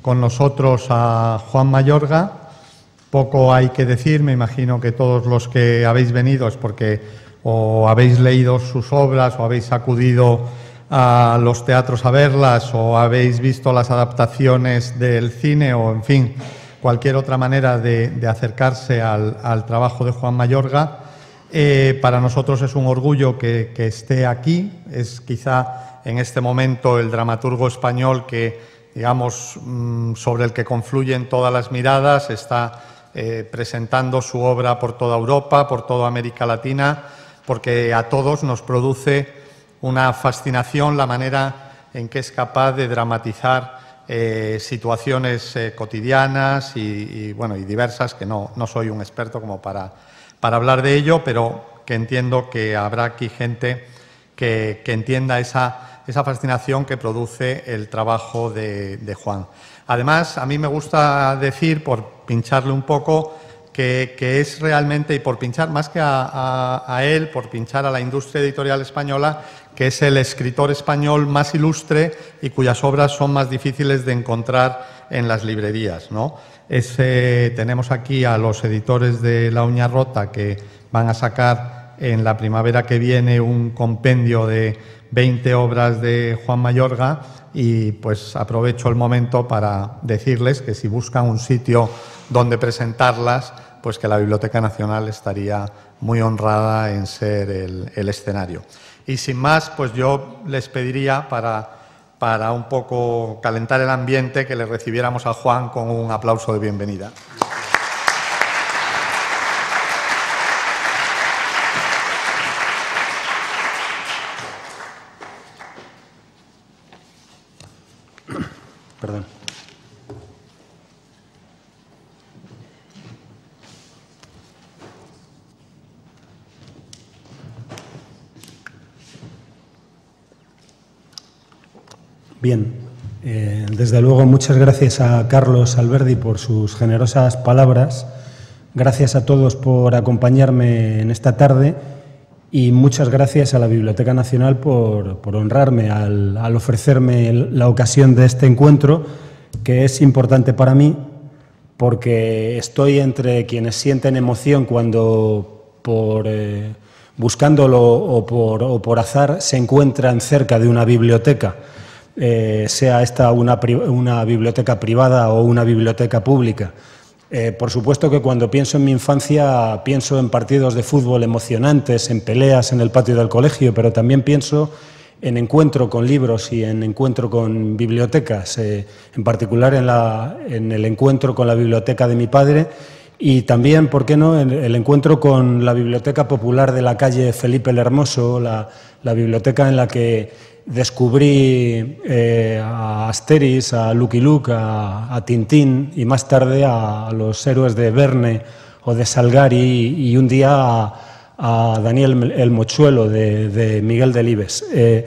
con nosotros a Juan Mayorga. Poco hay que decir, me imagino que todos los que habéis venido es porque o habéis leído sus obras o habéis acudido a los teatros a verlas o habéis visto las adaptaciones del cine o, en fin, cualquier otra manera de acercarse al trabajo de Juan Mayorga. Para nosotros es un orgullo que esté aquí. Es quizá en este momento el dramaturgo español que, digamos, sobre el que confluyen todas las miradas, está presentando su obra por toda Europa, por toda América Latina, porque a todos nos produce una fascinación la manera en que es capaz de dramatizar situaciones cotidianas y diversas, que no soy un experto como para hablar de ello, pero que entiendo que habrá aquí gente que entienda esa fascinación que produce el trabajo de Juan. Además, a mí me gusta decir, por pincharle un poco, que es realmente, y por pinchar más que a él, por pinchar a la industria editorial española, que es el escritor español más ilustre y cuyas obras son más difíciles de encontrar en las librerías, ¿no? Tenemos aquí a los editores de La Uña Rota, que van a sacar en la primavera que viene un compendio de 20 obras de Juan Mayorga, y pues aprovecho el momento para decirles que si buscan un sitio donde presentarlas, pues que la Biblioteca Nacional estaría muy honrada en ser el escenario. Y sin más, pues yo les pediría, para un poco calentar el ambiente, que le recibiéramos a Juan con un aplauso de bienvenida. Perdón. Bien, desde luego muchas gracias a Carlos Alberdi por sus generosas palabras. Gracias a todos por acompañarme en esta tarde y muchas gracias a la Biblioteca Nacional por honrarme al ofrecerme la ocasión de este encuentro, que es importante para mí porque estoy entre quienes sienten emoción cuando buscándolo o por azar se encuentran cerca de una biblioteca, sea esta una biblioteca privada o una biblioteca pública. Por supuesto que cuando pienso en mi infancia pienso en partidos de fútbol emocionantes, en peleas en el patio del colegio, pero también pienso en encuentro con libros y en encuentro con bibliotecas, en particular en el encuentro con la biblioteca de mi padre y también, ¿por qué no?, en el encuentro con la Biblioteca Popular de la calle Felipe el Hermoso, la biblioteca en la que descubrí a Asterix, a Lucky Luke, a Tintín y más tarde a los héroes de Verne o de Salgari y un día a Daniel el Mochuelo de Miguel Delibes.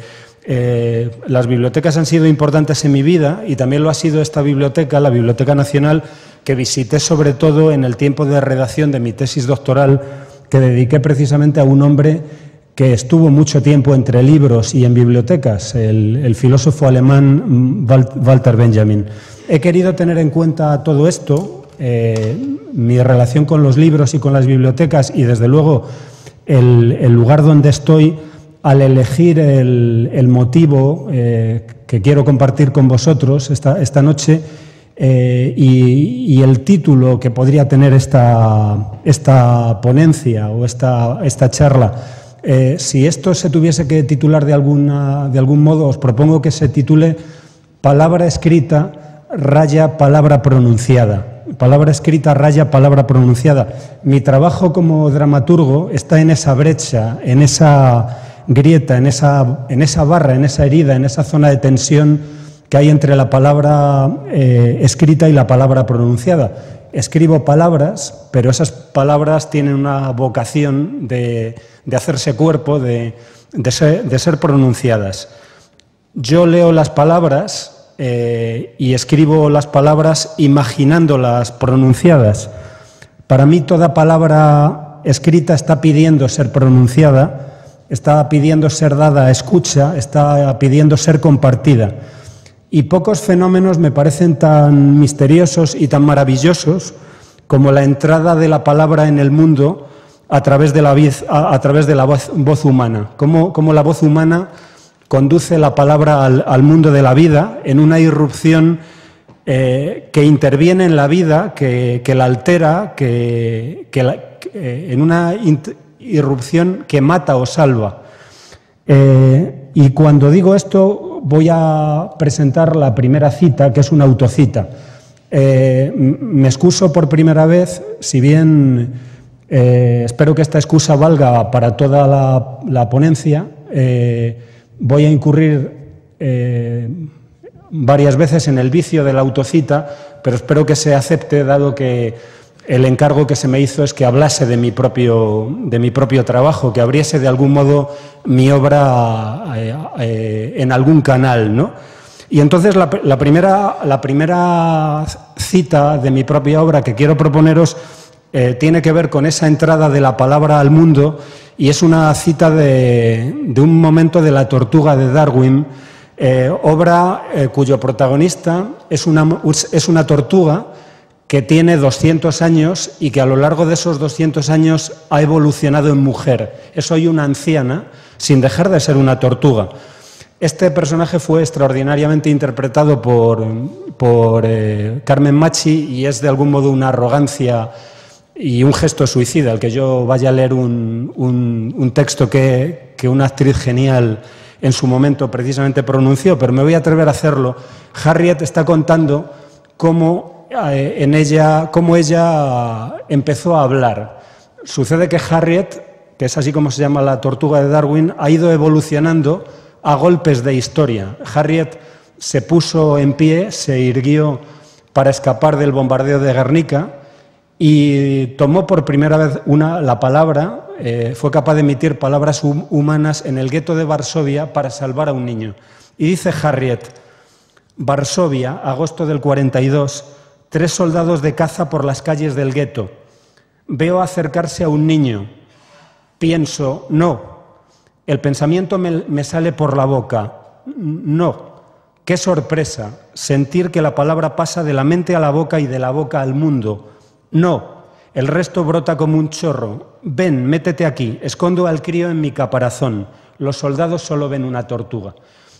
Las bibliotecas han sido importantes en mi vida y también lo ha sido esta biblioteca, la Biblioteca Nacional, que visité sobre todo en el tiempo de redacción de mi tesis doctoral, que dediqué precisamente a un hombre que estuvo mucho tiempo entre libros y en bibliotecas, el filósofo alemán Walter Benjamin. He querido tener en cuenta todo esto, mi relación con los libros y con las bibliotecas y, desde luego, el lugar donde estoy al elegir el motivo que quiero compartir con vosotros esta noche y el título que podría tener esta ponencia o esta charla. Si esto se tuviese que titular de algún modo, os propongo que se titule Palabra escrita, raya, palabra pronunciada. Palabra escrita, raya, palabra pronunciada. Mi trabajo como dramaturgo está en esa brecha, en esa grieta, en esa barra, en esa herida, en esa zona de tensión que hay entre la palabra escrita y la palabra pronunciada. Escribo palabras, pero esas palabras tienen una vocación de hacerse cuerpo, de ser pronunciadas. Yo leo las palabras y escribo las palabras imaginándolas pronunciadas. Para mí toda palabra escrita está pidiendo ser pronunciada, está pidiendo ser dada a escucha, está pidiendo ser compartida. y pocos fenómenos me parecen tan misteriosos y tan maravillosos como la entrada de la palabra en el mundo a través de la voz humana. Cómo la voz humana conduce la palabra al mundo de la vida en una irrupción que interviene en la vida, que la altera, en una irrupción que mata o salva. Y cuando digo esto voy a presentar la primera cita, que es una autocita. Me excuso por primera vez, si bien espero que esta excusa valga para toda la ponencia. Voy a incurrir varias veces en el vicio de la autocita, pero espero que se acepte, dado que el encargo que se me hizo es que hablase de mi propio trabajo, que abriese de algún modo mi obra en algún canal, ¿no? Y entonces la primera cita de mi propia obra que quiero proponeros tiene que ver con esa entrada de la palabra al mundo, y es una cita de un momento de La tortuga de Darwin, obra cuyo protagonista es una tortuga que tiene 200 años y que a lo largo de esos 200 años ha evolucionado en mujer. Es hoy una anciana sin dejar de ser una tortuga. Este personaje fue extraordinariamente interpretado por Carmen Machi, y es de algún modo una arrogancia y un gesto suicida el que yo vaya a leer un texto que una actriz genial en su momento precisamente pronunció, pero me voy a atrever a hacerlo. Harriet está contando cómo ella empezó a hablar. Sucede que Harriet, que es así como se llama la tortuga de Darwin, ha ido evolucionando a golpes de historia. Harriet se puso en pie, se irguió para escapar del bombardeo de Guernica y tomó por primera vez la palabra, fue capaz de emitir palabras humanas en el gueto de Varsovia para salvar a un niño. Y dice Harriet: Varsovia, agosto del 42, 3 soldados de caza por las calles del gueto. Veo acercarse a un niño. Pienso, no. El pensamiento me sale por la boca. No. Qué sorpresa, sentir que la palabra pasa de la mente a la boca y de la boca al mundo. No. El resto brota como un chorro. Ven, métete aquí. Escondo al crío en mi caparazón. Los soldados solo ven una tortuga.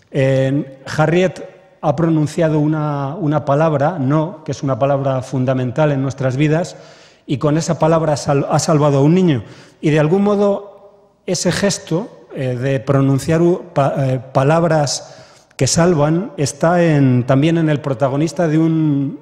Harriet ha pronunciado una palabra, no, que es una palabra fundamental en nuestras vidas, y con esa palabra ha salvado a un niño. Y de algún modo ese gesto de pronunciar palabras que salvan está también en la protagonista de un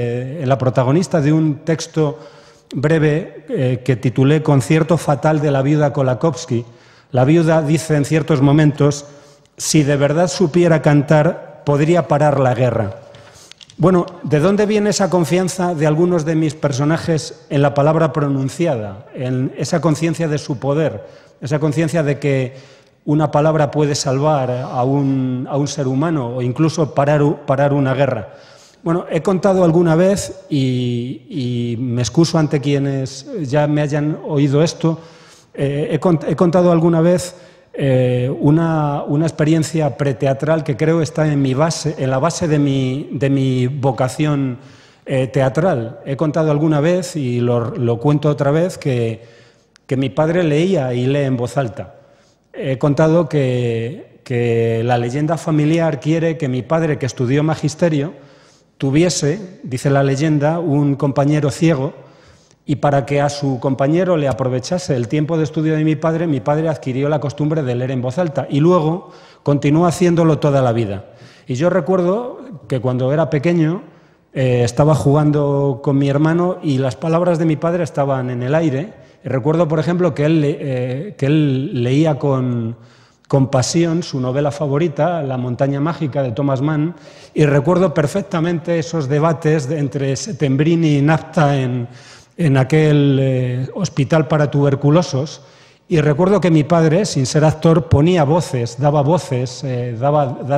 texto breve que titulé Concierto fatal de la viuda Kolakowski. La viuda dice en ciertos momentos: si de verdad supiera cantar, podría parar la guerra. Bueno, ¿de dónde viene esa confianza de algunos de mis personajes en la palabra pronunciada? En esa conciencia de su poder, esa conciencia de que una palabra puede salvar a un ser humano o incluso parar una guerra. Bueno, he contado alguna vez, y me excuso ante quienes ya me hayan oído esto, he contado alguna vez una experiencia preteatral que creo está en la base de mi vocación teatral. He contado alguna vez, y lo cuento otra vez, que mi padre leía y lee en voz alta. He contado que la leyenda familiar quiere que mi padre, que estudió magisterio, tuviese, dice la leyenda, un compañero ciego, y para que a su compañero le aprovechase el tiempo de estudio de mi padre adquirió la costumbre de leer en voz alta y luego continuó haciéndolo toda la vida. Y yo recuerdo que cuando era pequeño estaba jugando con mi hermano y las palabras de mi padre estaban en el aire. Y recuerdo, por ejemplo, que él leía con pasión su novela favorita, La montaña mágica, de Thomas Mann, y recuerdo perfectamente esos debates entre Settembrini y Nafta en aquel hospital para tuberculosos, y recuerdo que mi padre, sin ser actor, ponía voces, daba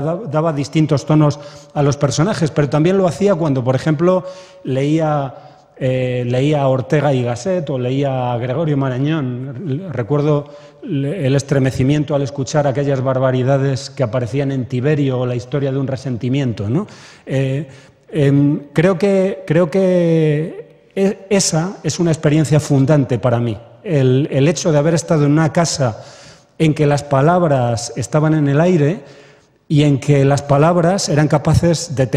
distintos tonos a los personajes, pero también lo hacía cuando, por ejemplo, leía leía a Ortega y Gasset o leía a Gregorio Marañón. Recuerdo el estremecimiento al escuchar aquellas barbaridades que aparecían en Tiberio o la historia de un resentimiento, ¿no? Creo que esa es una experiencia fundante para mí. El hecho de haber estado en una casa en que las palabras estaban en el aire y en que las palabras eran capaces de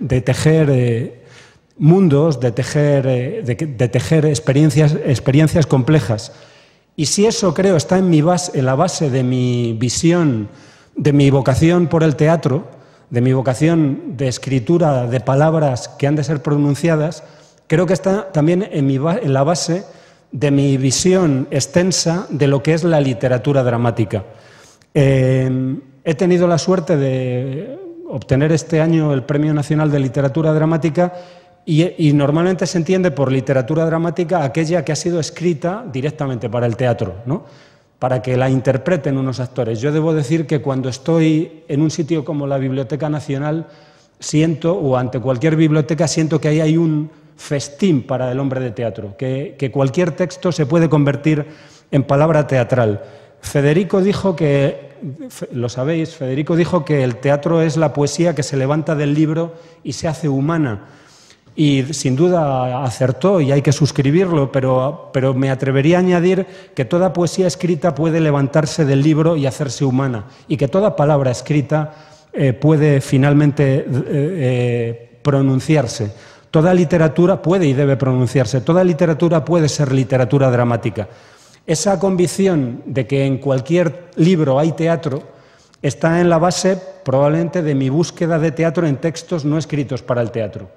tejer mundos, de tejer experiencias complejas. Y si eso, creo, está en la base de mi visión, de mi vocación por el teatro, de mi vocación de escritura de palabras que han de ser pronunciadas, creo que está también en la base de mi visión extensa de lo que es la literatura dramática. He tenido la suerte de obtener este año el Premio Nacional de Literatura Dramática y normalmente se entiende por literatura dramática aquella que ha sido escrita directamente para el teatro, ¿no? Para que la interpreten unos actores. Yo debo decir que cuando estoy en un sitio como la Biblioteca Nacional siento, o ante cualquier biblioteca, siento que ahí hay un festín para el hombre de teatro, que cualquier texto se puede convertir en palabra teatral. Federico dijo que, lo sabéis, Federico dijo que el teatro es la poesía que se levanta del libro y se hace humana. Y sin duda acertó y hay que suscribirlo, pero me atrevería a añadir que toda poesía escrita puede levantarse del libro y hacerse humana, y que toda palabra escrita puede finalmente pronunciarse. Toda literatura puede y debe pronunciarse, toda literatura puede ser literatura dramática. Esa convicción de que en cualquier libro hay teatro está en la base probablemente de mi búsqueda de teatro en textos no escritos para el teatro.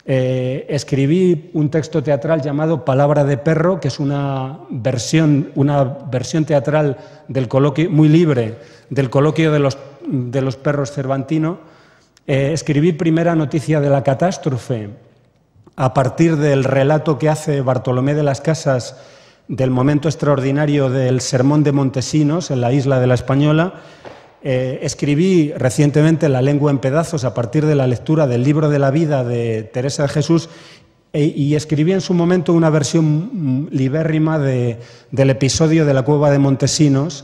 Escribí un texto teatral llamado Palabra de perro, que es una versión teatral del coloquio, muy libre, del coloquio de los perros cervantino. Escribí Primera noticia de la catástrofe a partir del relato que hace Bartolomé de las Casas del momento extraordinario del Sermón de Montesinos en la isla de la Española. Escribí recientemente La lengua en pedazos a partir de la lectura del libro de la vida de Teresa de Jesús y escribí en su momento una versión libérrima del episodio de la cueva de Montesinos,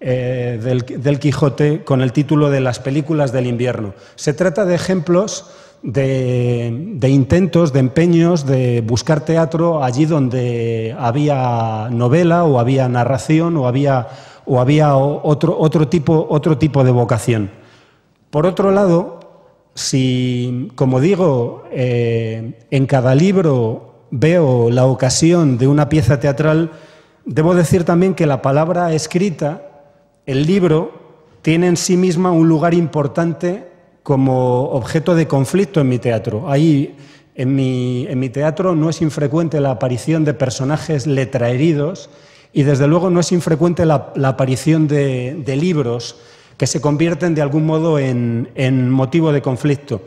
del Quijote, con el título de Las películas del invierno. Se trata de ejemplos de intentos, de empeños de buscar teatro allí donde había novela o había narración o había otro tipo de vocación. Por otro lado, si, como digo, en cada libro veo la ocasión de una pieza teatral, debo decir también que la palabra escrita, el libro, tiene en sí misma un lugar importante como objeto de conflicto en mi teatro. Ahí, en mi teatro no es infrecuente la aparición de personajes letraheridos y desde luego no es infrecuente la aparición de libros que se convierten de algún modo en motivo de conflicto.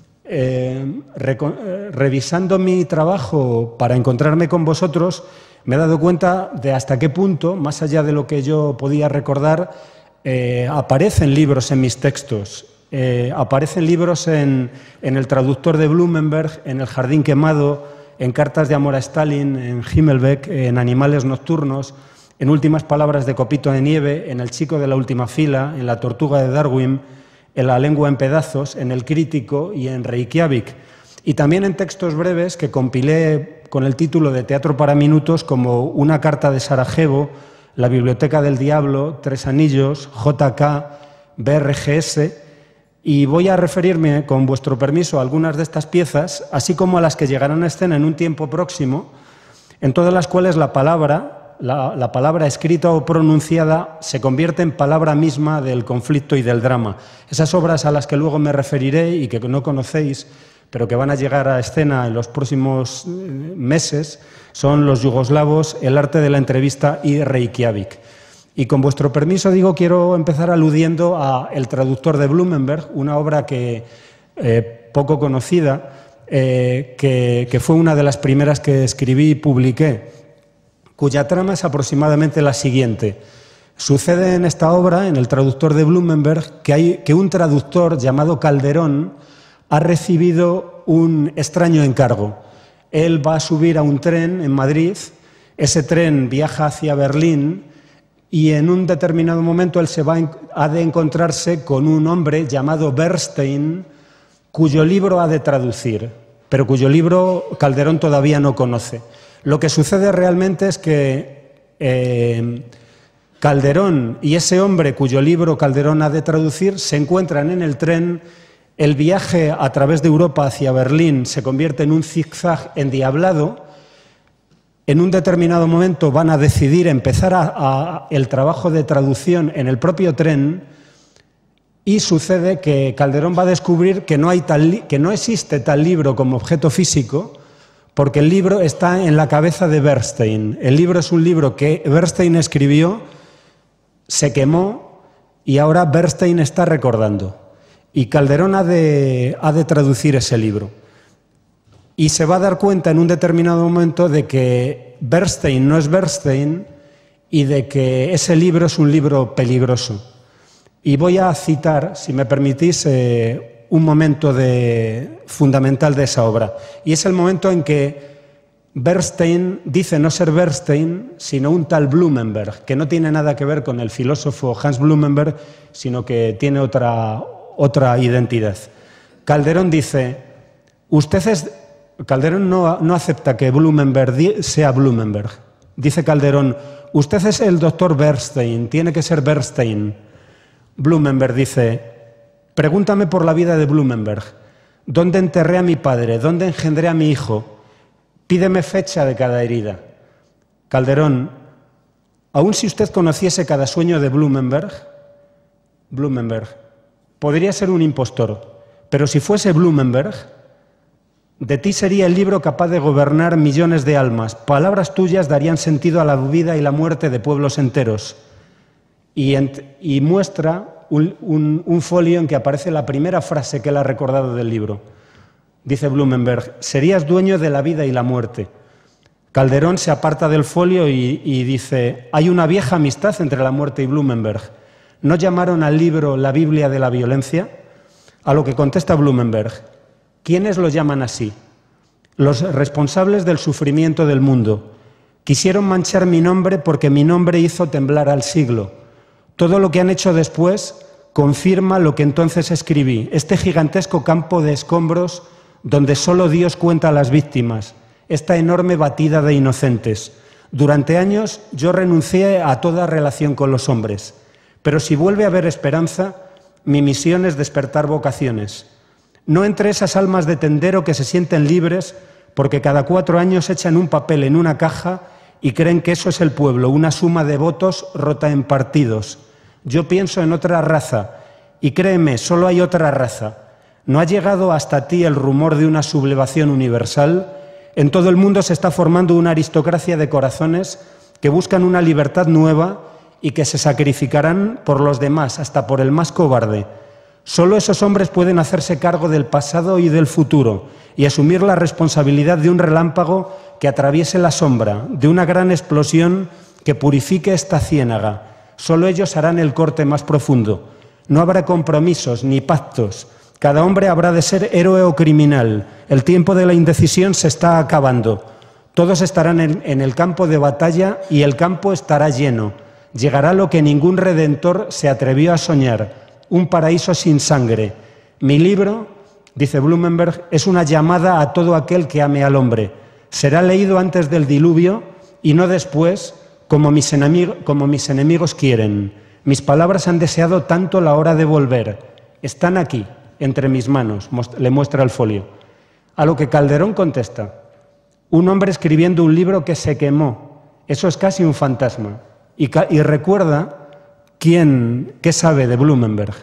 Revisando mi trabajo para encontrarme con vosotros, me he dado cuenta de hasta qué punto, más allá de lo que yo podía recordar, aparecen libros en mis textos. Aparecen libros en El traductor de Blumenberg, en El jardín quemado, en Cartas de amor a Stalin, en Himmelbeck, en Animales nocturnos, en Últimas palabras de Copito de nieve, en El chico de la última fila, en La tortuga de Darwin, en La lengua en pedazos, en El crítico y en Reykjavik. Y también en textos breves que compilé con el título de Teatro para minutos, como Una carta de Sarajevo, La biblioteca del diablo, Tres anillos, JK, BRGS. Y voy a referirme, con vuestro permiso, a algunas de estas piezas, así como a las que llegarán a escena en un tiempo próximo, en todas las cuales la palabra escrita o pronunciada se convierte en palabra misma del conflicto y del drama. Esas obras a las que luego me referiré y que no conocéis, pero que van a llegar a escena en los próximos meses, son Los yugoslavos, El arte de la entrevista y Reykjavik. Y con vuestro permiso, quiero empezar aludiendo a El traductor de Blumenberg, una obra poco conocida, que fue una de las primeras que escribí y publiqué, cuya trama es aproximadamente la siguiente. Sucede en esta obra, en El traductor de Blumenberg, que un traductor llamado Calderón ha recibido un extraño encargo. él va a subir a un tren en Madrid, ese tren viaja hacia Berlín y en un determinado momento él ha de encontrarse con un hombre llamado Bernstein, cuyo libro ha de traducir, pero cuyo libro Calderón todavía no conoce. Lo que sucede realmente es que Calderón y ese hombre cuyo libro Calderón ha de traducir se encuentran en el tren. El viaje a través de Europa hacia Berlín se convierte en un zigzag endiablado. En un determinado momento van a decidir empezar el trabajo de traducción en el propio tren y sucede que Calderón va a descubrir que no existe tal libro como objeto físico, porque el libro está en la cabeza de Bernstein. El libro es un libro que Bernstein escribió, se quemó y ahora Bernstein está recordando. Y Calderón ha de traducir ese libro. Y se va a dar cuenta en un determinado momento de que Bernstein no es Bernstein y de que ese libro es un libro peligroso. Y voy a citar, si me permitís, un momento fundamental de esa obra. Y es el momento en que Bernstein dice no ser Bernstein, sino un tal Blumenberg, que no tiene nada que ver con el filósofo Hans Blumenberg, sino que tiene otra identidad. Calderón dice, Calderón no acepta que Blumenberg sea Blumenberg. Dice Calderón, usted es el doctor Bernstein, tiene que ser Bernstein. Blumenberg dice, pregúntame por la vida de Blumenberg. ¿Dónde enterré a mi padre? ¿Dónde engendré a mi hijo? Pídeme fecha de cada herida. Calderón, aun si usted conociese cada sueño de Blumenberg, podría ser un impostor, pero si fuese Blumenberg, de ti sería el libro capaz de gobernar millones de almas. Palabras tuyas darían sentido a la vida y la muerte de pueblos enteros. Y muestra un folio en que aparece la primera frase que él ha recordado del libro. Dice Blumenberg, serías dueño de la vida y la muerte. Calderón se aparta del folio y dice, hay una vieja amistad entre la muerte y Blumenberg. ¿No llamaron al libro la Biblia de la violencia? A lo que contesta Blumenberg, ¿quiénes lo llaman así? Los responsables del sufrimiento del mundo. Quisieron manchar mi nombre porque mi nombre hizo temblar al siglo. Todo lo que han hecho después confirma lo que entonces escribí, este gigantesco campo de escombros donde solo Dios cuenta a las víctimas, esta enorme batida de inocentes. Durante años yo renuncié a toda relación con los hombres, pero si vuelve a haber esperanza, mi misión es despertar vocaciones. No entre esas almas de tendero que se sienten libres porque cada 4 años echan un papel en una caja y creen que eso es el pueblo, una suma de votos rota en partidos. Yo pienso en otra raza, y créeme, solo hay otra raza. ¿No ha llegado hasta ti el rumor de una sublevación universal? En todo el mundo se está formando una aristocracia de corazones que buscan una libertad nueva y que se sacrificarán por los demás, hasta por el más cobarde. Solo esos hombres pueden hacerse cargo del pasado y del futuro y asumir la responsabilidad de un relámpago que atraviese la sombra, de una gran explosión que purifique esta ciénaga. Solo ellos harán el corte más profundo. No habrá compromisos ni pactos. Cada hombre habrá de ser héroe o criminal. El tiempo de la indecisión se está acabando. Todos estarán en el campo de batalla y el campo estará lleno. Llegará lo que ningún redentor se atrevió a soñar, un paraíso sin sangre. Mi libro, dice Blumenberg, es una llamada a todo aquel que ame al hombre. Será leído antes del diluvio y no después, como mis enemigos quieren. Mis palabras han deseado tanto la hora de volver. Están aquí, entre mis manos, le muestra el folio. A lo que Calderón contesta, un hombre escribiendo un libro que se quemó. Eso es casi un fantasma. Y recuerda qué sabe de Blumenberg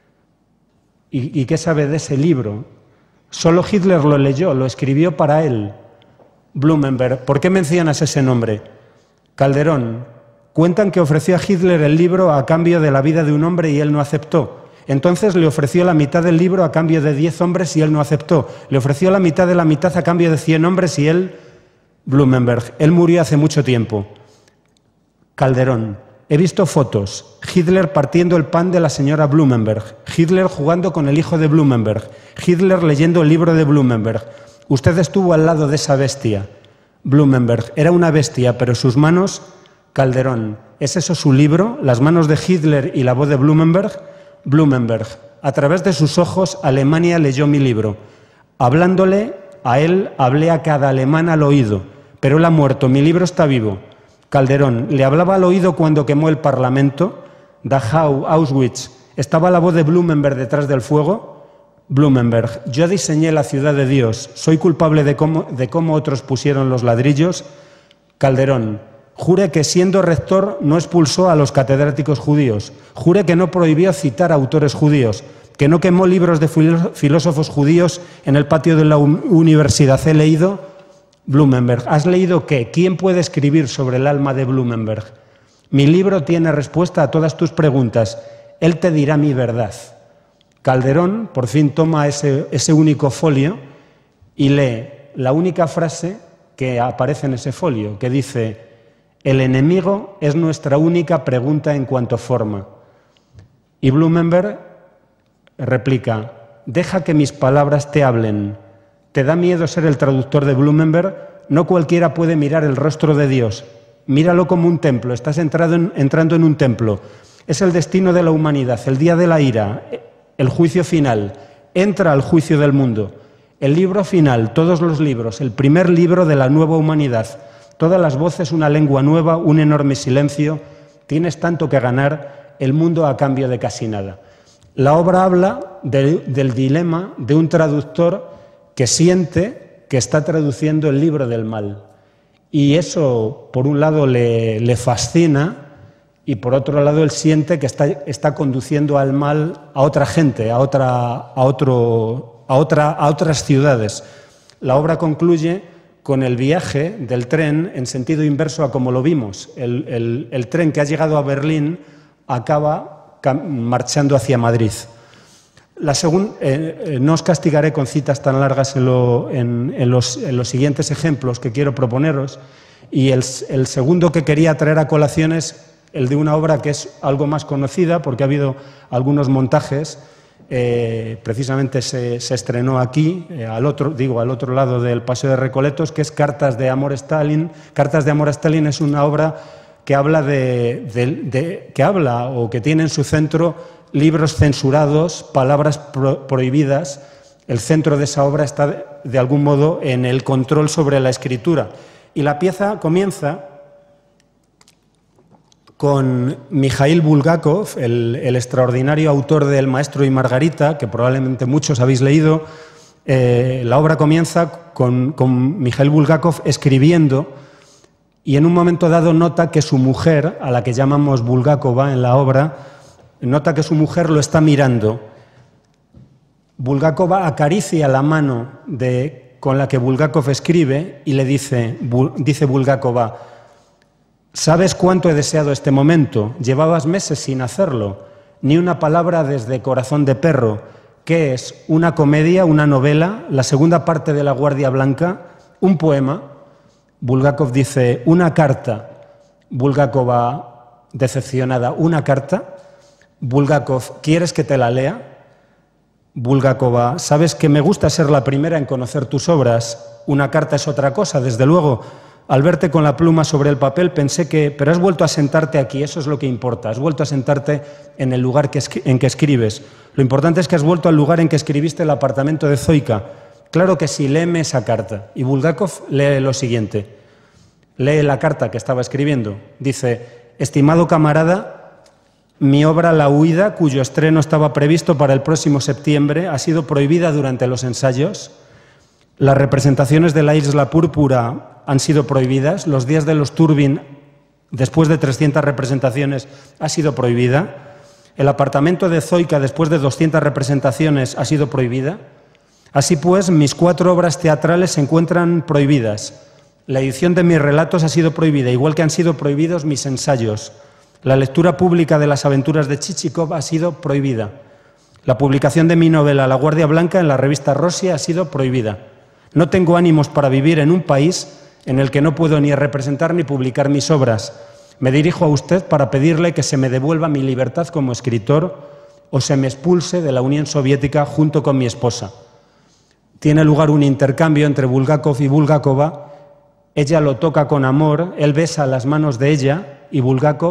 y qué sabe de ese libro. Solo Hitler lo leyó, lo escribió para él. Blumenberg, ¿por qué mencionas ese nombre? Calderón, cuentan que ofreció a Hitler el libro a cambio de la vida de un hombre y él no aceptó. Entonces le ofreció la mitad del libro a cambio de 10 hombres y él no aceptó. Le ofreció la mitad de la mitad a cambio de 100 hombres y él, Blumenberg, él murió hace mucho tiempo. Calderón, he visto fotos. Hitler partiendo el pan de la señora Blumenberg. Hitler jugando con el hijo de Blumenberg. Hitler leyendo el libro de Blumenberg. Usted estuvo al lado de esa bestia. Blumenberg era una bestia, pero sus manos, Calderón. ¿Es eso su libro? Las manos de Hitler y la voz de Blumenberg. Blumenberg. A través de sus ojos, Alemania leyó mi libro. Hablándole a él, hablé a cada alemán al oído. Pero él ha muerto, mi libro está vivo. Calderón. ¿Le hablaba al oído cuando quemó el Parlamento? Dachau, Auschwitz. ¿Estaba la voz de Blumenberg detrás del fuego? Blumenberg. Yo diseñé la ciudad de Dios. ¿Soy culpable de cómo otros pusieron los ladrillos? Calderón. Jure que siendo rector no expulsó a los catedráticos judíos. Jure que no prohibió citar a autores judíos, que no quemó libros de filósofos judíos en el patio de la universidad. ¿He leído? Blumenberg. ¿Has leído qué? ¿Quién puede escribir sobre el alma de Blumenberg? Mi libro tiene respuesta a todas tus preguntas. Él te dirá mi verdad. Calderón por fin toma ese único folio y lee la única frase que aparece en ese folio, que dice: el enemigo es nuestra única pregunta en cuanto forma. Y Blumenberg replica: deja que mis palabras te hablen. ¿Te da miedo ser el traductor de Blumenberg? No cualquiera puede mirar el rostro de Dios. Míralo como un templo. Estás entrando en un templo. Es el destino de la humanidad, el día de la ira, el juicio final. Entra al juicio del mundo. El libro final, todos los libros, el primer libro de la nueva humanidad. Todas las voces, una lengua nueva, un enorme silencio. Tienes tanto que ganar, el mundo a cambio de casi nada. La obra habla del dilema de un traductor que siente que está traduciendo el libro del mal. Y eso, por un lado, le fascina, y por otro lado, él siente que está conduciendo al mal a otra gente, a otras ciudades. La obra concluye con el viaje del tren en sentido inverso a como lo vimos. El tren que ha llegado a Berlín acaba marchando hacia Madrid. No os castigaré con citas tan largas en los siguientes ejemplos que quiero proponeros. Y el segundo que quería traer a colación es el de una obra que es algo más conocida, porque ha habido algunos montajes. Precisamente se estrenó aquí, al otro lado del Paseo de Recoletos, que es Cartas de amor a Stalin. Cartas de amor a Stalin es una obra que habla o que tiene en su centro libros censurados, palabras prohibidas. El centro de esa obra está, de algún modo, en el control sobre la escritura. Y la pieza comienza con Mikhail Bulgakov, el extraordinario autor de El maestro y Margarita, que probablemente muchos habéis leído. La obra comienza con Mikhail Bulgakov escribiendo, y en un momento dado nota que su mujer, a la que llamamos Bulgakova en la obra, nota que su mujer lo está mirando. Bulgakova acaricia la mano con la que Bulgakov escribe y le dice Bulgakova: ¿sabes cuánto he deseado este momento? Llevabas meses sin hacerlo. Ni una palabra desde Corazón de perro. ¿Qué es? ¿Una comedia, una novela, la segunda parte de La Guardia Blanca, un poema? Bulgakov dice: una carta. Bulgakova, decepcionada: ¿una carta? Bulgakov: ¿quieres que te la lea? Bulgakova: sabes que me gusta ser la primera en conocer tus obras. Una carta es otra cosa, desde luego. Al verte con la pluma sobre el papel pensé pero has vuelto a sentarte aquí, eso es lo que importa. Has vuelto a sentarte en el lugar en que escribes. Lo importante es que has vuelto al lugar en que escribiste El apartamento de Zoica. Claro que sí, léeme esa carta. Y Bulgakov lee lo siguiente. Lee la carta que estaba escribiendo. Dice: estimado camarada, mi obra La huida, cuyo estreno estaba previsto para el próximo septiembre, ha sido prohibida durante los ensayos. Las representaciones de La Isla Púrpura han sido prohibidas. Los días de los Turbin, después de 300 representaciones, ha sido prohibida. El apartamento de Zoica, después de 200 representaciones, ha sido prohibida. Así pues, mis 4 obras teatrales se encuentran prohibidas. La edición de mis relatos ha sido prohibida, igual que han sido prohibidos mis ensayos. La lectura pública de las aventuras de Chichikov ha sido prohibida. La publicación de mi novela La Guardia Blanca en la revista Rosia ha sido prohibida. No tengo ánimos para vivir en un país en el que no puedo ni representar ni publicar mis obras. Me dirijo a usted para pedirle que se me devuelva mi libertad como escritor o se me expulse de la Unión Soviética junto con mi esposa. tiene lugar un intercambio entre Bulgakov y Bulgakova. Ella lo toca con amor, él besa las manos de ella y Bulgakov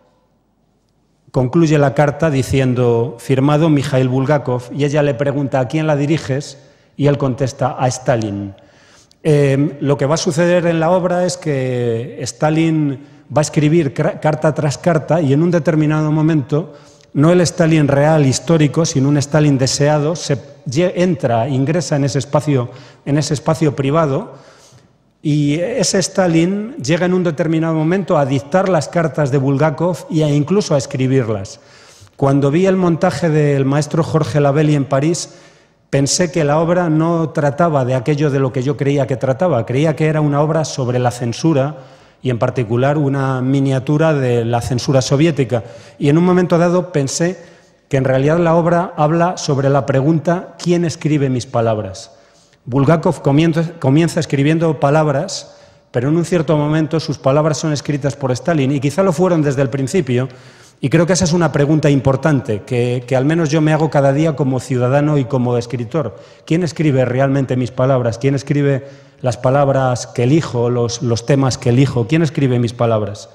concluye la carta diciendo firmado Mikhail Bulgakov, y ella le pregunta ¿a quién la diriges? Y él contesta a Stalin. Lo que va a suceder en la obra es que Stalin va a escribir carta tras carta y en un determinado momento, no el Stalin real histórico, sino un Stalin deseado, ingresa en ese espacio privado, y ese Stalin llega en un determinado momento a dictar las cartas de Bulgakov e incluso a escribirlas. Cuando vi el montaje del maestro Jorge Labelli en París, pensé que la obra no trataba de aquello de lo que yo creía que trataba. Creía que era una obra sobre la censura y en particular una miniatura de la censura soviética. Y en un momento dado pensé que en realidad la obra habla sobre la pregunta ¿quién escribe mis palabras? Bulgakov comienza escribiendo palabras, pero en un cierto momento sus palabras son escritas por Stalin y quizá lo fueron desde el principio, y creo que esa es una pregunta importante que al menos yo me hago cada día como ciudadano y como escritor. ¿Quién escribe realmente mis palabras? ¿Quién escribe las palabras que elijo, los temas que elijo? ¿Quién escribe mis palabras?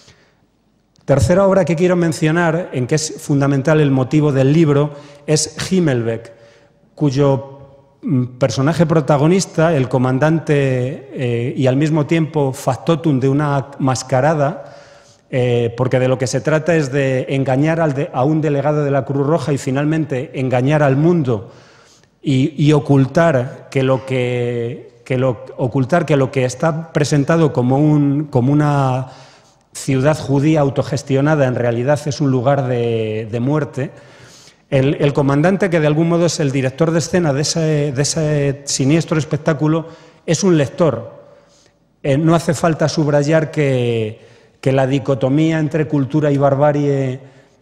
Tercera obra que quiero mencionar, en que es fundamental el motivo del libro, es Himmelbeck, cuyo personaje protagonista, el comandante y al mismo tiempo factotum de una mascarada, porque de lo que se trata es de engañar a un delegado de la Cruz Roja y finalmente engañar al mundo y ocultar que lo que está presentado como una ciudad judía autogestionada en realidad es un lugar de muerte. El comandante, que de algún modo es el director de escena de ese siniestro espectáculo, es un lector. No hace falta subrayar que la dicotomía entre cultura y barbarie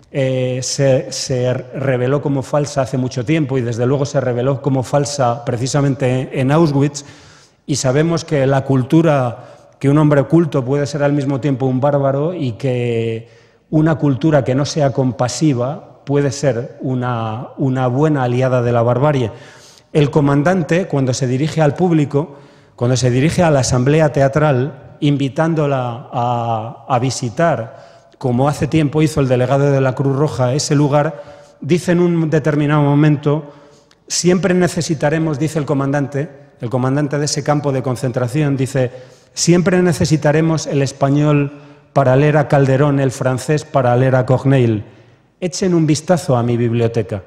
se reveló como falsa hace mucho tiempo y desde luego se reveló como falsa precisamente en Auschwitz, y sabemos que la cultura, que un hombre culto puede ser al mismo tiempo un bárbaro y que una cultura que no sea compasiva puede ser una buena aliada de la barbarie. El comandante, cuando se dirige al público, cuando se dirige a la asamblea teatral, invitándola a visitar, como hace tiempo hizo el delegado de la Cruz Roja, ese lugar, dice en un determinado momento, siempre necesitaremos, dice el comandante de ese campo de concentración, dice, siempre necesitaremos el español para leer a Calderón, el francés para leer a Corneille. Echen un vistazo a mi biblioteca.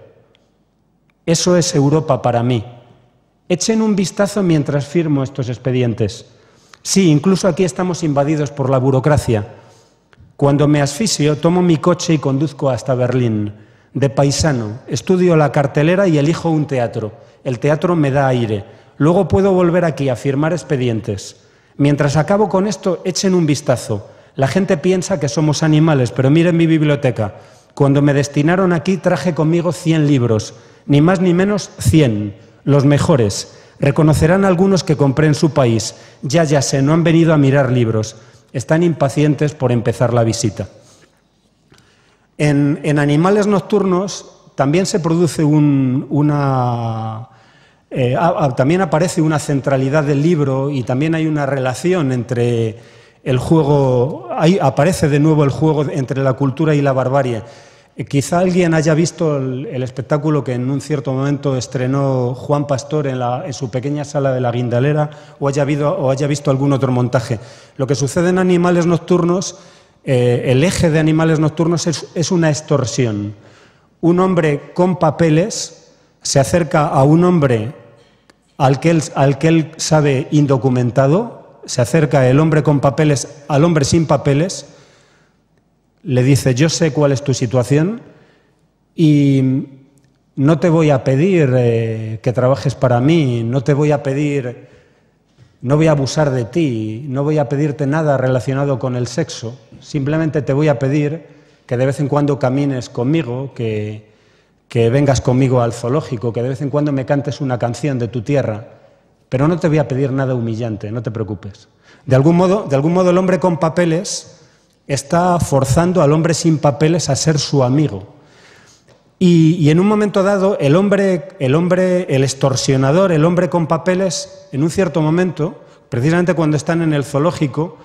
Eso es Europa para mí. Echen un vistazo mientras firmo estos expedientes. Sí, incluso aquí estamos invadidos por la burocracia. Cuando me asfixio, tomo mi coche y conduzco hasta Berlín. De paisano, estudio la cartelera y elijo un teatro. El teatro me da aire. Luego puedo volver aquí a firmar expedientes. Mientras acabo con esto, echen un vistazo. La gente piensa que somos animales, pero miren mi biblioteca. Cuando me destinaron aquí traje conmigo 100 libros, ni más ni menos 100, los mejores. Reconocerán algunos que compré en su país. Ya sé, no han venido a mirar libros. Están impacientes por empezar la visita. En Animales Nocturnos también se produce también aparece una centralidad del libro y también hay una relación entre el juego, ahí aparece de nuevo el juego entre la cultura y la barbarie. Quizá alguien haya visto el espectáculo que en un cierto momento estrenó Juan Pastor en su pequeña sala de la Guindalera o haya visto algún otro montaje. Lo que sucede en Animales Nocturnos, el eje de Animales Nocturnos es una extorsión. Un hombre con papeles se acerca a un hombre al que él sabe indocumentado, se acerca el hombre con papeles al hombre sin papeles, le dice, yo sé cuál es tu situación y no te voy a pedir que trabajes para mí, no voy a abusar de ti, no voy a pedirte nada relacionado con el sexo, simplemente te voy a pedir que de vez en cuando camines conmigo, que vengas conmigo al zoológico, que de vez en cuando me cantes una canción de tu tierra, pero no te voy a pedir nada humillante, no te preocupes. De algún modo el hombre con papeles está forzando al hombre sin papeles a ser su amigo. Y en un momento dado, el extorsionador, el hombre con papeles, en un cierto momento, precisamente cuando están en el zoológico,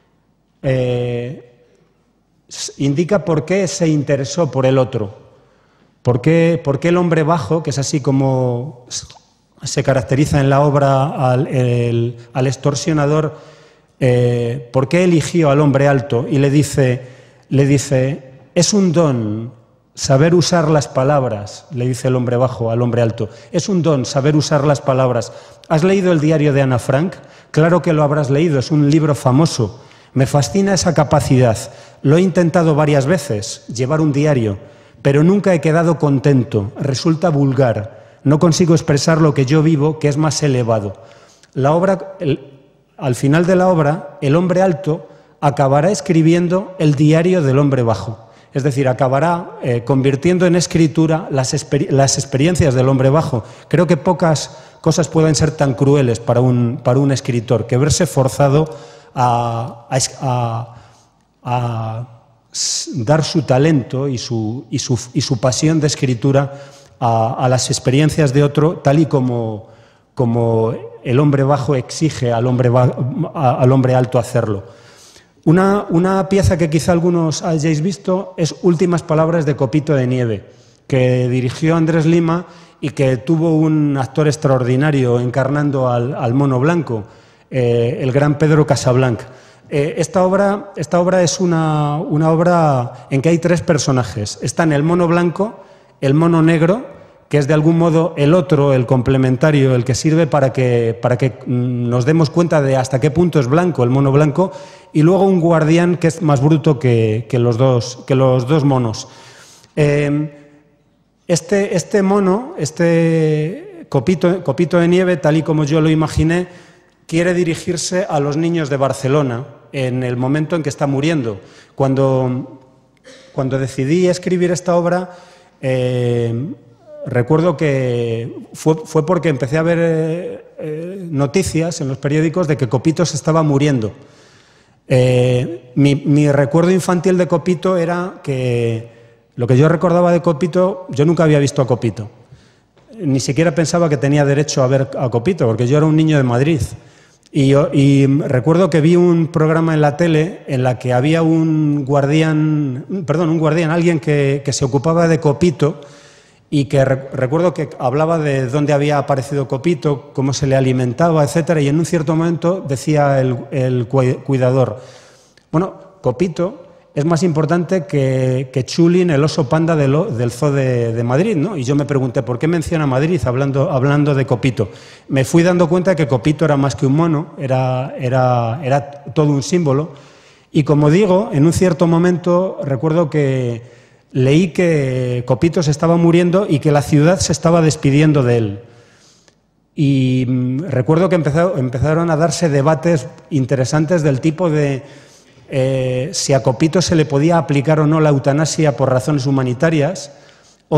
indica por qué se interesó por el otro. ¿Por qué el hombre bajo, que es así como se caracteriza en la obra al extorsionador, por qué eligió al hombre alto? Y le dice, es un don saber usar las palabras, le dice el hombre bajo al hombre alto. Es un don saber usar las palabras. ¿Has leído el diario de Ana Frank? Claro que lo habrás leído, es un libro famoso. Me fascina esa capacidad. Lo he intentado varias veces, llevar un diario, pero nunca he quedado contento. Resulta vulgar. No consigo expresar lo que yo vivo, que es más elevado. Al final de la obra, el hombre alto acabará escribiendo el diario del hombre bajo. Es decir, acabará convirtiendo en escritura las experiencias del hombre bajo. Creo que pocas cosas pueden ser tan crueles para un escritor que verse forzado a dar su talento y su pasión de escritura a las experiencias de otro, tal y como el hombre bajo exige al hombre alto hacerlo. Una pieza que quizá algunos hayáis visto es Últimas palabras de Copito de Nieve, que dirigió Andrés Lima y que tuvo un actor extraordinario encarnando al mono blanco, el gran Pedro Casablanc. Esta obra es una obra en que hay tres personajes. Están el mono blanco, el mono negro, que es de algún modo el otro, el complementario, el que sirve para que nos demos cuenta de hasta qué punto es blanco el mono blanco, y luego un guardián que es más bruto que los dos monos. Este mono, Copito de Nieve, tal y como yo lo imaginé, quiere dirigirse a los niños de Barcelona en el momento en que está muriendo. Cuando decidí escribir esta obra, recuerdo que fue porque empecé a ver noticias en los periódicos de que Copito se estaba muriendo. Mi recuerdo infantil de Copito era que lo que yo recordaba de Copito, yo nunca había visto a Copito. Ni siquiera pensaba que tenía derecho a ver a Copito, porque yo era un niño de Madrid. Y recuerdo que vi un programa en la tele en la que había un guardián, alguien que se ocupaba de Copito, y que recuerdo que hablaba de dónde había aparecido Copito, cómo se le alimentaba, etcétera, y en un cierto momento decía el cuidador, bueno, Copito es más importante que Chulin, el oso panda del Zoo de Madrid, ¿no? Y yo me pregunté, ¿por qué menciona Madrid hablando de Copito? Me fui dando cuenta que Copito era más que un mono, era todo un símbolo, y como digo, en un cierto momento recuerdo que leí que Copito se estaba muriendo y que la ciudad se estaba despidiendo de él. Y recuerdo que empezaron a darse debates interesantes del tipo de si a Copito se le podía aplicar o no la eutanasia por razones humanitarias, o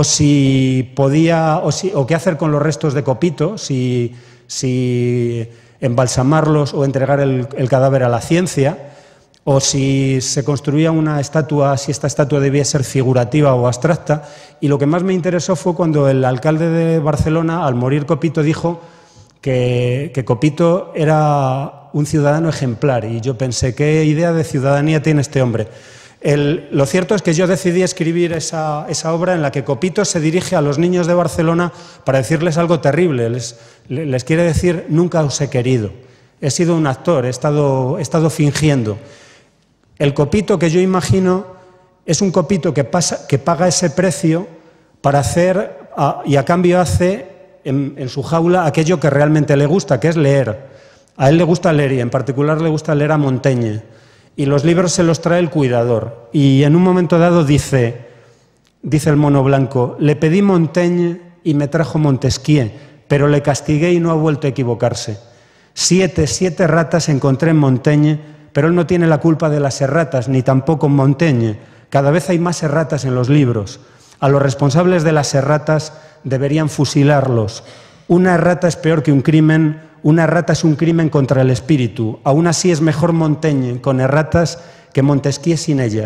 qué hacer con los restos de Copito, si embalsamarlos o entregar el cadáver a la ciencia, o si se construía una estatua, si esta estatua debía ser figurativa o abstracta. Y lo que más me interesó fue cuando el alcalde de Barcelona, al morir Copito, dijo que Copito era un ciudadano ejemplar. Y yo pensé, ¿qué idea de ciudadanía tiene este hombre? Lo cierto es que yo decidí escribir esa obra en la que Copito se dirige a los niños de Barcelona para decirles algo terrible. Les quiere decir, nunca os he querido. He sido un actor, he estado fingiendo. El Copito que yo imagino es un Copito que paga ese precio para hacer, y a cambio hace en su jaula aquello que realmente le gusta, que es leer. A él le gusta leer y en particular le gusta leer a Montaigne. Y los libros se los trae el cuidador. Y en un momento dado dice el mono blanco, le pedí Montaigne y me trajo Montesquieu, pero le castigué y no ha vuelto a equivocarse. 7 ratas encontré en Montaigne, pero él no tiene la culpa de las erratas, ni tampoco en Montaigne. Cada vez hay más erratas en los libros. A los responsables de las erratas deberían fusilarlos. Una errata es peor que un crimen, una errata es un crimen contra el espíritu. Aún así es mejor Montaigne con erratas que Montesquieu sin ellas.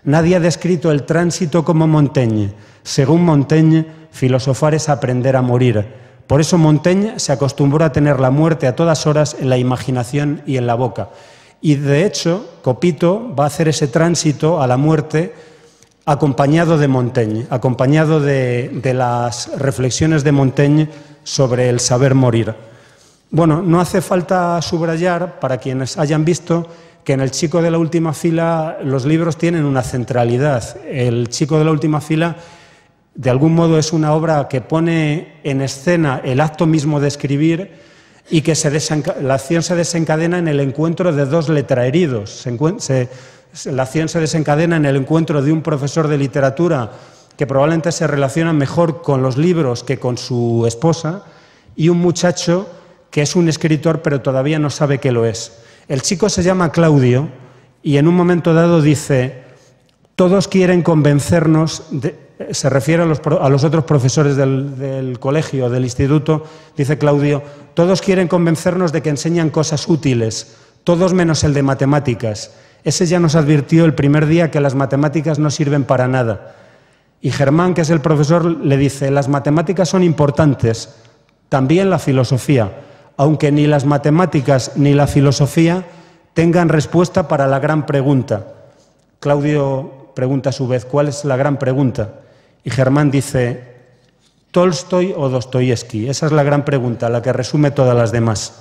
Nadie ha descrito el tránsito como Montaigne. Según Montaigne, filosofar es aprender a morir. Por eso Montaigne se acostumbró a tener la muerte a todas horas en la imaginación y en la boca. Y de hecho, Copito va a hacer ese tránsito a la muerte acompañado de Montaigne, acompañado de las reflexiones de Montaigne sobre el saber morir. Bueno, no hace falta subrayar, para quienes hayan visto, que en El chico de la última fila los libros tienen una centralidad. El chico de la última fila, de algún modo, es una obra que pone en escena el acto mismo de escribir y que la acción se desencadena en el encuentro de dos letraheridos. La acción se desencadena en el encuentro de un profesor de literatura que probablemente se relaciona mejor con los libros que con su esposa, y un muchacho que es un escritor pero todavía no sabe que lo es. El chico se llama Claudio y en un momento dado dice: todos quieren convencernos, se refiere a los otros profesores del colegio, del instituto, dice Claudio: todos quieren convencernos de que enseñan cosas útiles, todos menos el de matemáticas. Ese ya nos advirtió el primer día que las matemáticas no sirven para nada. Y Germán, que es el profesor, le dice: las matemáticas son importantes, también la filosofía, aunque ni las matemáticas ni la filosofía tengan respuesta para la gran pregunta. Claudio pregunta a su vez: ¿cuál es la gran pregunta? Y Germán dice: ¿Tolstoy o Dostoyevski? Esa es la gran pregunta, la que resume todas las demás.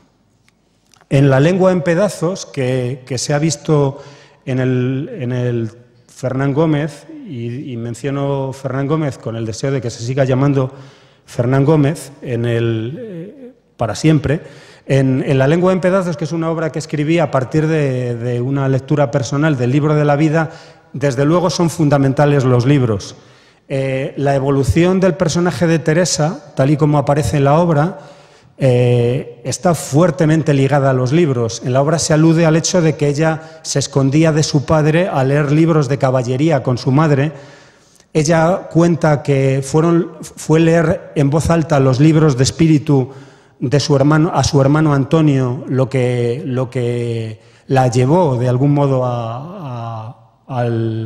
En La lengua en pedazos, que se ha visto en el Fernán Gómez, y menciono Fernán Gómez con el deseo de que se siga llamando Fernán Gómez para siempre, en La lengua en pedazos, que es una obra que escribí a partir de una lectura personal del libro de la vida, desde luego son fundamentales los libros. La evolución del personaje de Teresa, tal y como aparece en la obra, está fuertemente ligada a los libros. En la obra se alude al hecho de que ella se escondía de su padre a leer libros de caballería con su madre. Ella cuenta que fue leer en voz alta los libros de espíritu de su hermano Antonio, lo que la llevó de algún modo a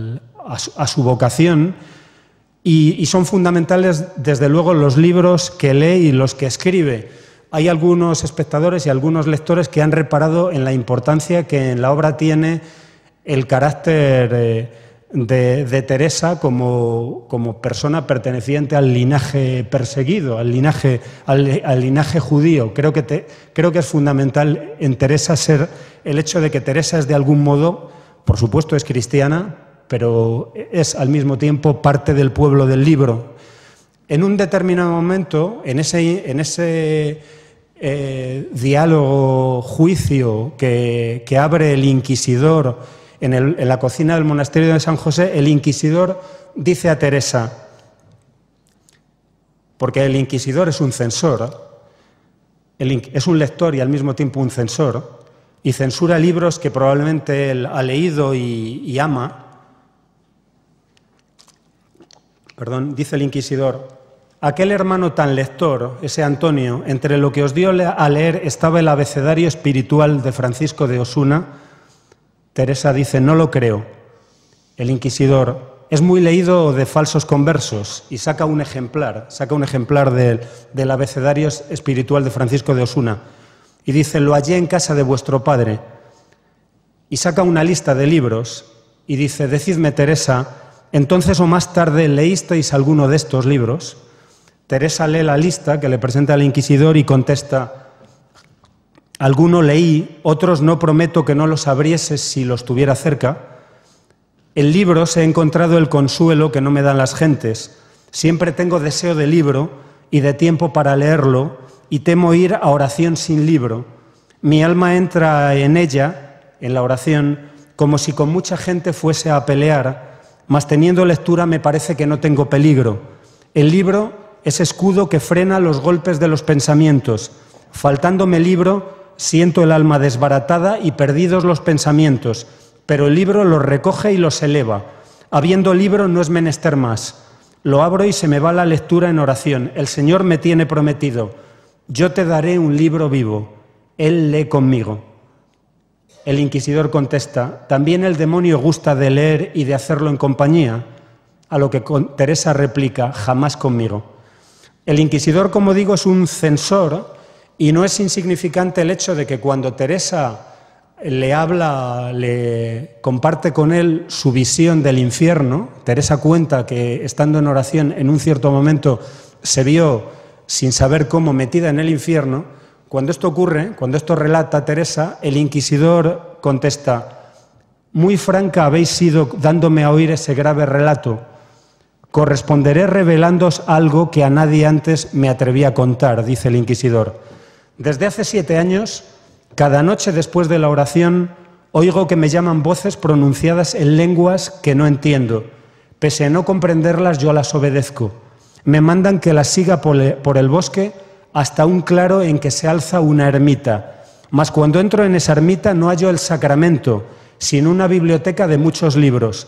su vocación, y son fundamentales desde luego los libros que lee y los que escribe. Hay algunos espectadores y algunos lectores que han reparado en la importancia que en la obra tiene el carácter de Teresa como persona perteneciente al linaje perseguido, al linaje judío. Creo que es fundamental en Teresa ser el hecho de que Teresa es de algún modo, por supuesto es cristiana, pero es al mismo tiempo parte del pueblo del libro. En un determinado momento, en ese diálogo, juicio que abre el inquisidor en la cocina del monasterio de San José, el inquisidor dice a Teresa, porque el inquisidor es un censor, es un lector y al mismo tiempo un censor, y censura libros que probablemente él ha leído y ama. Perdón, dice el inquisidor: aquel hermano tan lector, ese Antonio, entre lo que os dio a leer estaba el abecedario espiritual de Francisco de Osuna. Teresa dice: no lo creo. El inquisidor: es muy leído de falsos conversos, y saca un ejemplar del abecedario espiritual de Francisco de Osuna. Y dice: lo hallé en casa de vuestro padre. Y saca una lista de libros y dice: decidme, Teresa, ¿entonces o más tarde leísteis alguno de estos libros? Teresa lee la lista que le presenta al inquisidor y contesta: alguno leí, otros no prometo que no los abrieses si los tuviera cerca. En libros he encontrado el consuelo que no me dan las gentes. Siempre tengo deseo de libro y de tiempo para leerlo, y temo ir a oración sin libro. Mi alma entra en ella, en la oración, como si con mucha gente fuese a pelear, mas teniendo lectura me parece que no tengo peligro. El libro es escudo que frena los golpes de los pensamientos. Faltándome libro, siento el alma desbaratada y perdidos los pensamientos, pero el libro los recoge y los eleva. Habiendo libro no es menester más. Lo abro y se me va la lectura en oración. El Señor me tiene prometido: yo te daré un libro vivo. Él lee conmigo. El inquisidor contesta: ¿también el demonio gusta de leer y de hacerlo en compañía? A lo que Teresa replica: jamás conmigo. El inquisidor, como digo, es un censor, y no es insignificante el hecho de que cuando Teresa le habla, le comparte con él su visión del infierno, Teresa cuenta que estando en oración en un cierto momento se vio, sin saber cómo, metida en el infierno. Cuando esto ocurre, cuando esto relata Teresa, el inquisidor contesta: muy franca habéis sido dándome a oír ese grave relato. Corresponderé revelándoos algo que a nadie antes me atreví a contar, dice el inquisidor. Desde hace 7 años, cada noche después de la oración, oigo que me llaman voces pronunciadas en lenguas que no entiendo. Pese a no comprenderlas, yo las obedezco. Me mandan que las siga por el bosque hasta un claro en que se alza una ermita. Mas cuando entro en esa ermita no hallo el sacramento, sino una biblioteca de muchos libros.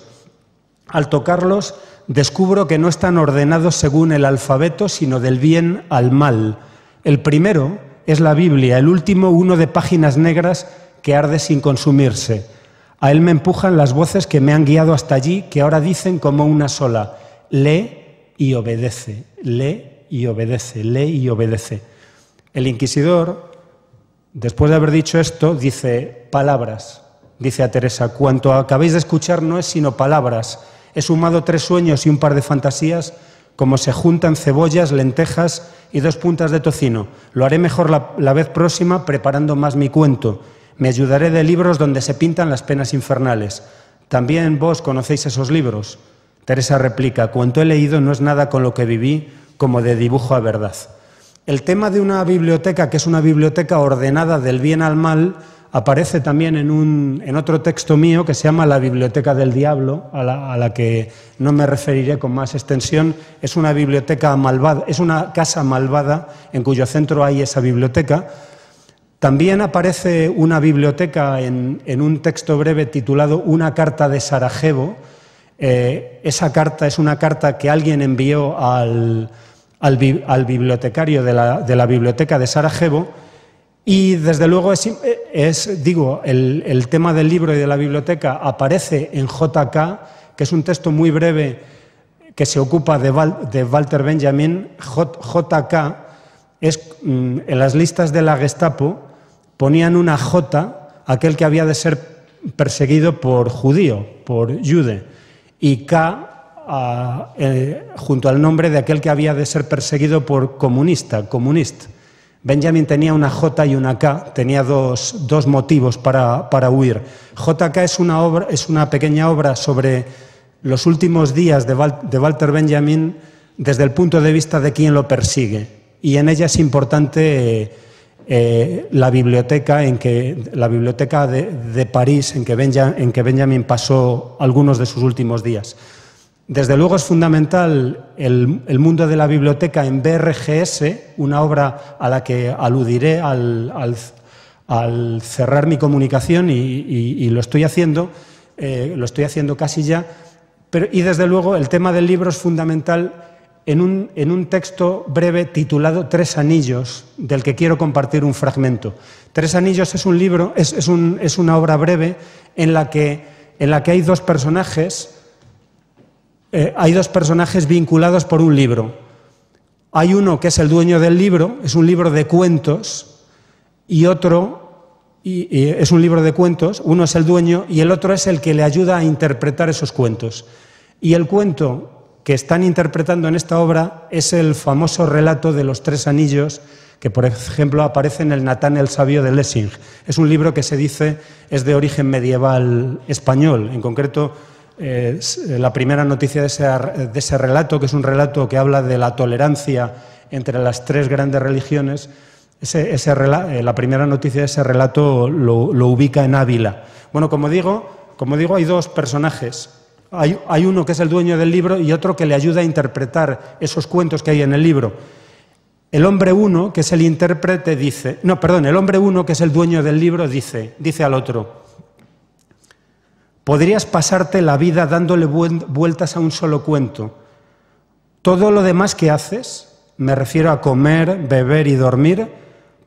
Al tocarlos, descubro que no están ordenados según el alfabeto, sino del bien al mal. El primero es la Biblia, el último uno de páginas negras que arde sin consumirse. A él me empujan las voces que me han guiado hasta allí, que ahora dicen como una sola: lee y obedece, lee y obedece, lee y obedece. El inquisidor, después de haber dicho esto, dice: palabras, dice a Teresa, cuanto acabéis de escuchar no es sino palabras. He sumado 3 sueños y un par de fantasías, como se juntan cebollas, lentejas y 2 puntas de tocino. Lo haré mejor la vez próxima, preparando más mi cuento. Me ayudaré de libros donde se pintan las penas infernales. ¿También vos conocéis esos libros? Teresa replica: cuanto he leído no es nada con lo que viví, como de dibujo a verdad. El tema de una biblioteca, que es una biblioteca ordenada del bien al mal, aparece también en otro texto mío que se llama La Biblioteca del Diablo, a la que no me referiré con más extensión. Es una biblioteca malvada, es una casa malvada en cuyo centro hay esa biblioteca. También aparece una biblioteca en un texto breve titulado Una carta de Sarajevo. Esa carta es una carta que alguien envió al bibliotecario de la biblioteca de Sarajevo. Y desde luego el tema del libro y de la biblioteca aparece en JK, que es un texto muy breve que se ocupa de Walter Benjamin. JK es, en las listas de la Gestapo ponían una J, aquel que había de ser perseguido por judío, por jude, y K junto al nombre de aquel que había de ser perseguido por comunista, comunist. Benjamin tenía una J y una K, tenía dos motivos para huir. JK es una pequeña obra sobre los últimos días de Walter Benjamin desde el punto de vista de quien lo persigue. Y en ella es importante la biblioteca de París en que Benjamin pasó algunos de sus últimos días. Desde luego es fundamental el mundo de la biblioteca en BRGS, una obra a la que aludiré al cerrar mi comunicación y lo estoy haciendo casi ya. Y desde luego el tema del libro es fundamental en un texto breve titulado Tres Anillos, del que quiero compartir un fragmento. Tres Anillos es un libro, es una obra breve en la que hay dos personajes. Hay dos personajes vinculados por un libro. Hay uno que es el dueño del libro, es un libro de cuentos, y es un libro de cuentos, uno es el dueño y el otro es el que le ayuda a interpretar esos cuentos. Y el cuento que están interpretando en esta obra es el famoso relato de los Tres Anillos, que por ejemplo aparece en el Natán el Sabio de Lessing. Es un libro que se dice es de origen medieval español, en concreto. La primera noticia de ese relato, que es un relato que habla de la tolerancia entre las 3 grandes religiones, la primera noticia de ese relato lo ubica en Ávila. Bueno, como digo, hay dos personajes. Hay uno que es el dueño del libro y otro que le ayuda a interpretar esos cuentos que hay en el libro. El hombre uno, que es el intérprete, el hombre uno, que es el dueño del libro, dice al otro: podrías pasarte la vida dándole vueltas a un solo cuento. Todo lo demás que haces, me refiero a comer, beber y dormir,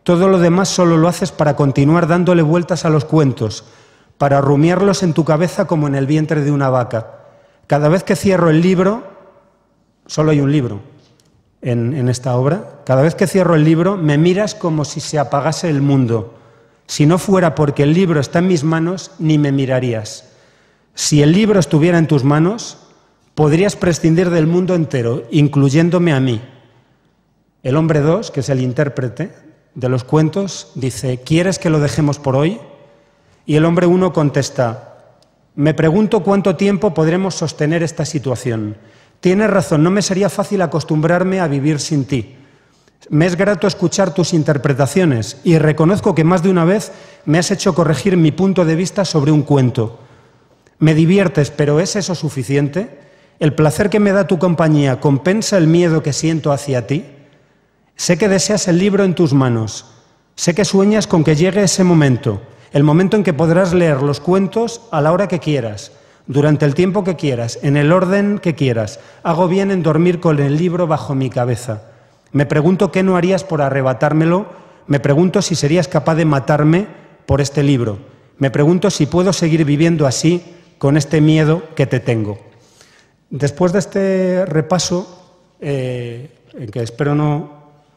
Todo lo demás solo lo haces para continuar dándole vueltas a los cuentos, para rumiarlos en tu cabeza como en el vientre de una vaca. Cada vez que cierro el libro, solo hay un libro en esta obra, cada vez que cierro el libro me miras como si se apagase el mundo. Si no fuera porque el libro está en mis manos, ni me mirarías. Si el libro estuviera en tus manos, podrías prescindir del mundo entero, incluyéndome a mí. El hombre 2, que es el intérprete de los cuentos, dice: ¿quieres que lo dejemos por hoy? Y el hombre 1 contesta: me pregunto cuánto tiempo podremos sostener esta situación. Tienes razón, no me sería fácil acostumbrarme a vivir sin ti. Me es grato escuchar tus interpretaciones y reconozco que más de una vez me has hecho corregir mi punto de vista sobre un cuento. Me diviertes, pero ¿es eso suficiente? ¿El placer que me da tu compañía compensa el miedo que siento hacia ti? Sé que deseas el libro en tus manos. Sé que sueñas con que llegue ese momento, el momento en que podrás leer los cuentos a la hora que quieras, durante el tiempo que quieras, en el orden que quieras. Hago bien en dormir con el libro bajo mi cabeza. Me pregunto qué no harías por arrebatármelo. Me pregunto si serías capaz de matarme por este libro. Me pregunto si puedo seguir viviendo así, con este miedo que te tengo. Después de este repaso, en que espero no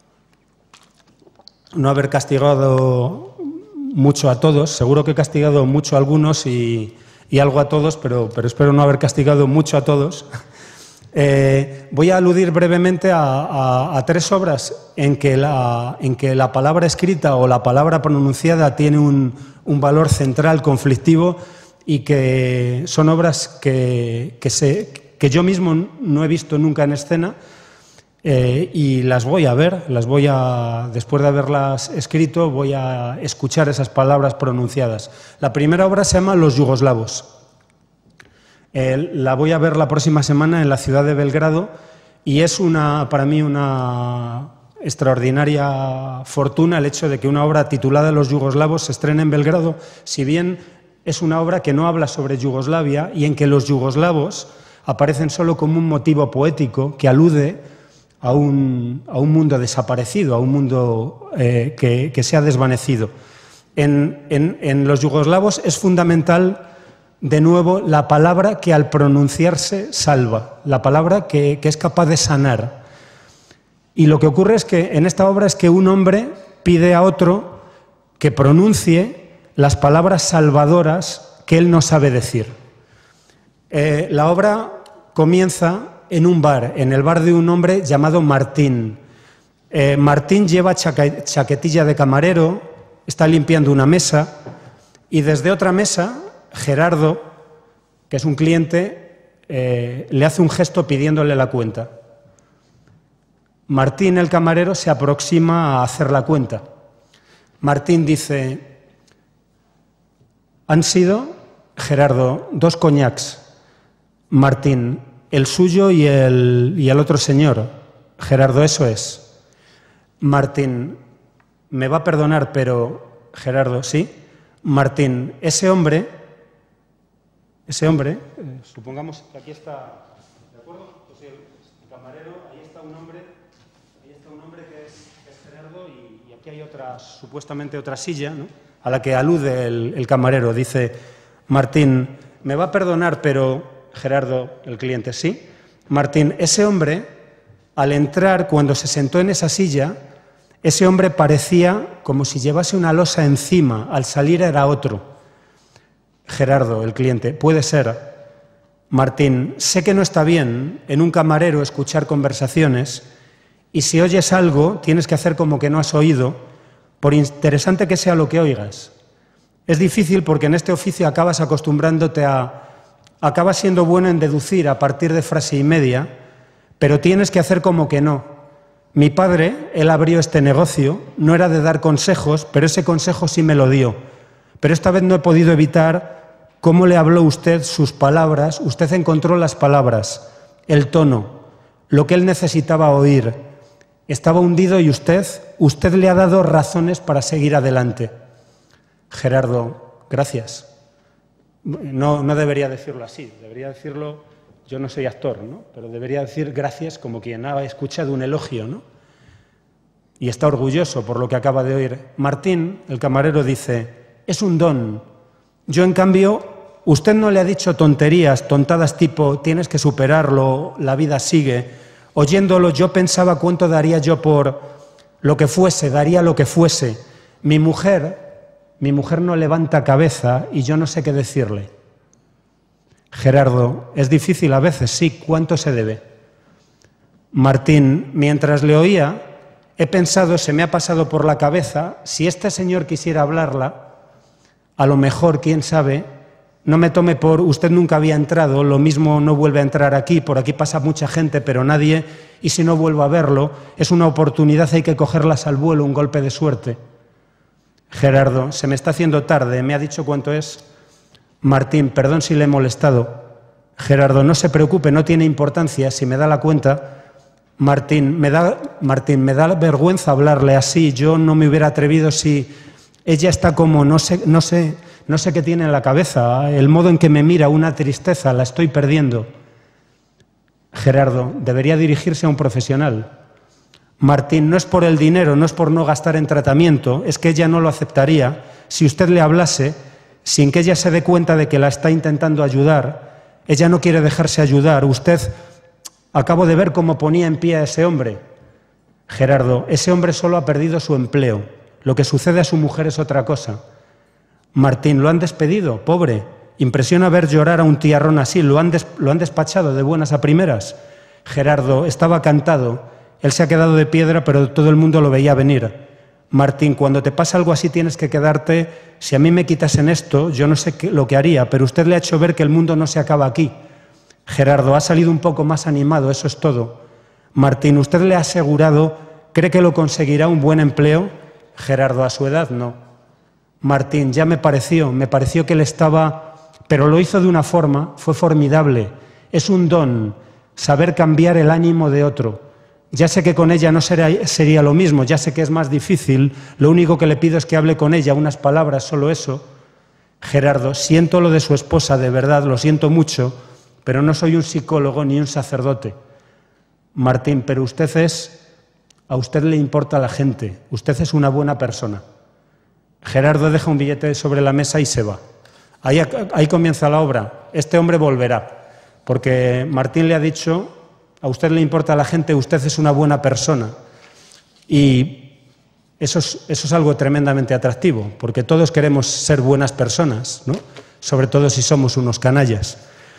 haber castigado mucho a todos, seguro que he castigado mucho a algunos y algo a todos, pero espero no haber castigado mucho a todos. Voy a aludir brevemente a 3 obras en que la palabra escrita o la palabra pronunciada tiene un valor central conflictivo y que son obras que yo mismo no he visto nunca en escena. Y las voy a ver, después de haberlas escrito, voy a escuchar esas palabras pronunciadas. La primera obra se llama Los yugoslavos. La voy a ver la próxima semana en la ciudad de Belgrado y es para mí una extraordinaria fortuna el hecho de que una obra titulada Los yugoslavos se estrene en Belgrado, si bien es una obra que no habla sobre Yugoslavia y en que los yugoslavos aparecen solo como un motivo poético que alude a un mundo desaparecido, a un mundo que se ha desvanecido. En los yugoslavos es fundamental, de nuevo, la palabra que al pronunciarse salva, la palabra que es capaz de sanar. Y lo que ocurre es que en esta obra es que un hombre pide a otro que pronuncie las palabras salvadoras que él no sabe decir. La obra comienza en un bar, en el bar de un hombre llamado Martín. Martín lleva chaquetilla de camarero, está limpiando una mesa y desde otra mesa Gerardo, que es un cliente, le hace un gesto pidiéndole la cuenta. Martín, el camarero, se aproxima a hacer la cuenta. Martín dice: han sido, Gerardo, 2 coñacs. Martín: el suyo y el otro señor. Gerardo: eso es. Martín: me va a perdonar, pero... Gerardo: sí. Martín: ese hombre, supongamos que aquí está, ¿de acuerdo? Pues el camarero, ahí está un hombre que es Gerardo y aquí hay supuestamente otra silla, ¿no?, a la que alude el camarero. Dice Martín: me va a perdonar, pero... Gerardo, el cliente: sí. Martín: ese hombre, al entrar, cuando se sentó en esa silla, ese hombre parecía como si llevase una losa encima, al salir era otro. Gerardo, el cliente: puede ser. Martín: sé que no está bien en un camarero escuchar conversaciones y si oyes algo tienes que hacer como que no has oído, por interesante que sea lo que oigas. Es difícil porque en este oficio acabas acostumbrándote acabas siendo bueno en deducir a partir de frase y media, pero tienes que hacer como que no. Mi padre, él abrió este negocio, no era de dar consejos, pero ese consejo sí me lo dio. Pero esta vez no he podido evitar cómo le habló usted, sus palabras. Usted encontró las palabras, el tono, lo que él necesitaba oír. Estaba hundido y usted le ha dado razones para seguir adelante. Gerardo: gracias. No debería decirlo así, debería decirlo, yo no soy actor, ¿no?, pero debería decir gracias como quien ha escuchado un elogio, ¿no? y está orgulloso por lo que acaba de oír. Martín, el camarero, dice, es un don. Yo, en cambio, usted no le ha dicho tonterías, tontadas tipo, tienes que superarlo, la vida sigue. Oyéndolo, yo pensaba cuánto daría yo por lo que fuese, daría lo que fuese. Mi mujer no levanta cabeza y yo no sé qué decirle. Gerardo, es difícil a veces, sí, ¿cuánto se debe? Martín, mientras le oía, he pensado, se me ha pasado por la cabeza, si este señor quisiera hablarla, a lo mejor, quién sabe, no me tome por usted nunca había entrado, lo mismo no vuelve a entrar aquí, por aquí pasa mucha gente, pero nadie, y si no vuelvo a verlo, es una oportunidad, hay que cogerlas al vuelo, un golpe de suerte. Gerardo, se me está haciendo tarde, ¿me ha dicho cuánto es? Martín, perdón si le he molestado. Gerardo, no se preocupe, no tiene importancia, si me da la cuenta. Martín, me da vergüenza hablarle así, yo no me hubiera atrevido si ella está como, no sé qué tiene en la cabeza, el modo en que me mira, una tristeza, la estoy perdiendo. Gerardo, debería dirigirse a un profesional. Martín, no es por el dinero, no es por no gastar en tratamiento, es que ella no lo aceptaría si usted le hablase sin que ella se dé cuenta de que la está intentando ayudar. Ella no quiere dejarse ayudar. Usted, acabo de ver cómo ponía en pie a ese hombre. Gerardo, ese hombre solo ha perdido su empleo. Lo que sucede a su mujer es otra cosa. Martín, lo han despedido, pobre. Impresiona ver llorar a un tiarrón así. Lo han despachado de buenas a primeras. Gerardo, estaba cantado. Él se ha quedado de piedra, pero todo el mundo lo veía venir. Martín, cuando te pasa algo así tienes que quedarte. Si a mí me quitasen esto, yo no sé lo que haría, pero usted le ha hecho ver que el mundo no se acaba aquí. Gerardo, ha salido un poco más animado, eso es todo. Martín, ¿usted le ha asegurado, cree que lo conseguirá un buen empleo? Gerardo, a su edad no. Martín, ya me pareció que él estaba, pero lo hizo de una forma, fue formidable. Es un don, saber cambiar el ánimo de otro. Ya sé que con ella no sería lo mismo, ya sé que es más difícil, lo único que le pido es que hable con ella, unas palabras, solo eso. Gerardo, siento lo de su esposa, de verdad, lo siento mucho, pero no soy un psicólogo ni un sacerdote. Martín, pero a usted le importa la gente, usted es una buena persona. Gerardo deja un billete sobre la mesa y se va. Ahí comienza la obra. Este hombre volverá, porque Martín le ha dicho, a usted le importa la gente, usted es una buena persona. Y eso es algo tremendamente atractivo, porque todos queremos ser buenas personas, ¿no? Sobre todo si somos unos canallas.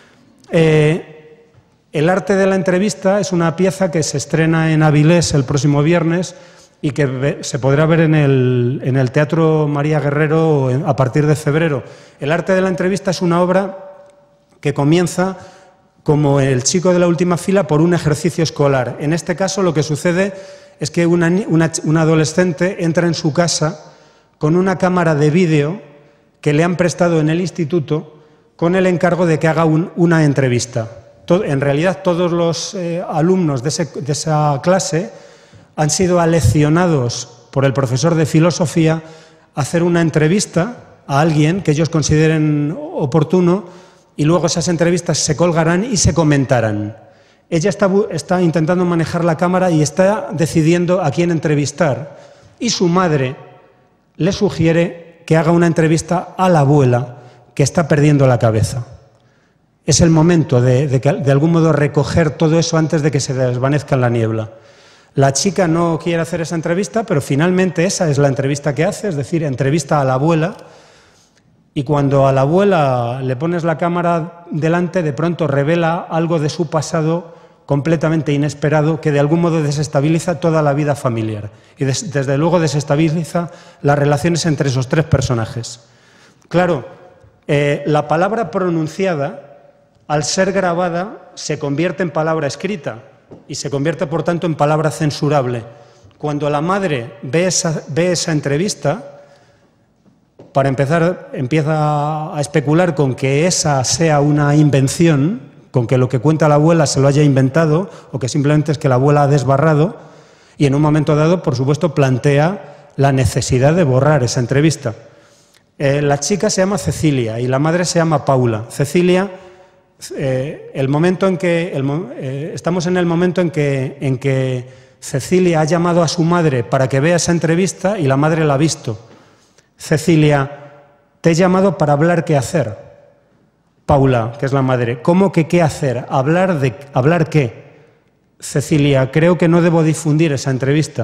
El arte de la entrevista es una pieza que se estrena en Avilés el próximo viernes y que se podrá ver en el Teatro María Guerrero a partir de febrero. El arte de la entrevista es una obra que comienza como El chico de la última fila por un ejercicio escolar. En este caso lo que sucede es que una adolescente entra en su casa con una cámara de vídeo que le han prestado en el instituto con el encargo de que haga una entrevista. En realidad todos los alumnos de esa clase han sido aleccionados por el profesor de filosofía a hacer una entrevista a alguien que ellos consideren oportuno y luego esas entrevistas se colgarán y se comentarán. Ella está intentando manejar la cámara y está decidiendo a quién entrevistar. Y su madre le sugiere que haga una entrevista a la abuela, que está perdiendo la cabeza. Es el momento de algún modo recoger todo eso antes de que se desvanezca en la niebla. La chica no quiere hacer esa entrevista, pero finalmente esa es la entrevista que hace, es decir, entrevista a la abuela. Y cuando a la abuela le pones la cámara delante, de pronto revela algo de su pasado completamente inesperado que de algún modo desestabiliza toda la vida familiar. Y desde luego desestabiliza las relaciones entre esos tres personajes. Claro, la palabra pronunciada, al ser grabada, se convierte en palabra escrita y se convierte, por tanto, en palabra censurable. Cuando la madre ve esa entrevista, para empezar, empieza a especular con que esa sea una invención, con que lo que cuenta la abuela se lo haya inventado o que simplemente es que la abuela ha desbarrado, y en un momento dado, por supuesto, plantea la necesidad de borrar esa entrevista. La chica se llama Cecilia y la madre se llama Paula. Cecilia, estamos en el momento en que Cecilia ha llamado a su madre para que vea esa entrevista y la madre la ha visto. Cecilia, te he llamado para hablar qué hacer. Paula, que es la madre, ¿cómo que qué hacer? ¿Hablar qué? Cecilia, creo que no debo difundir esa entrevista.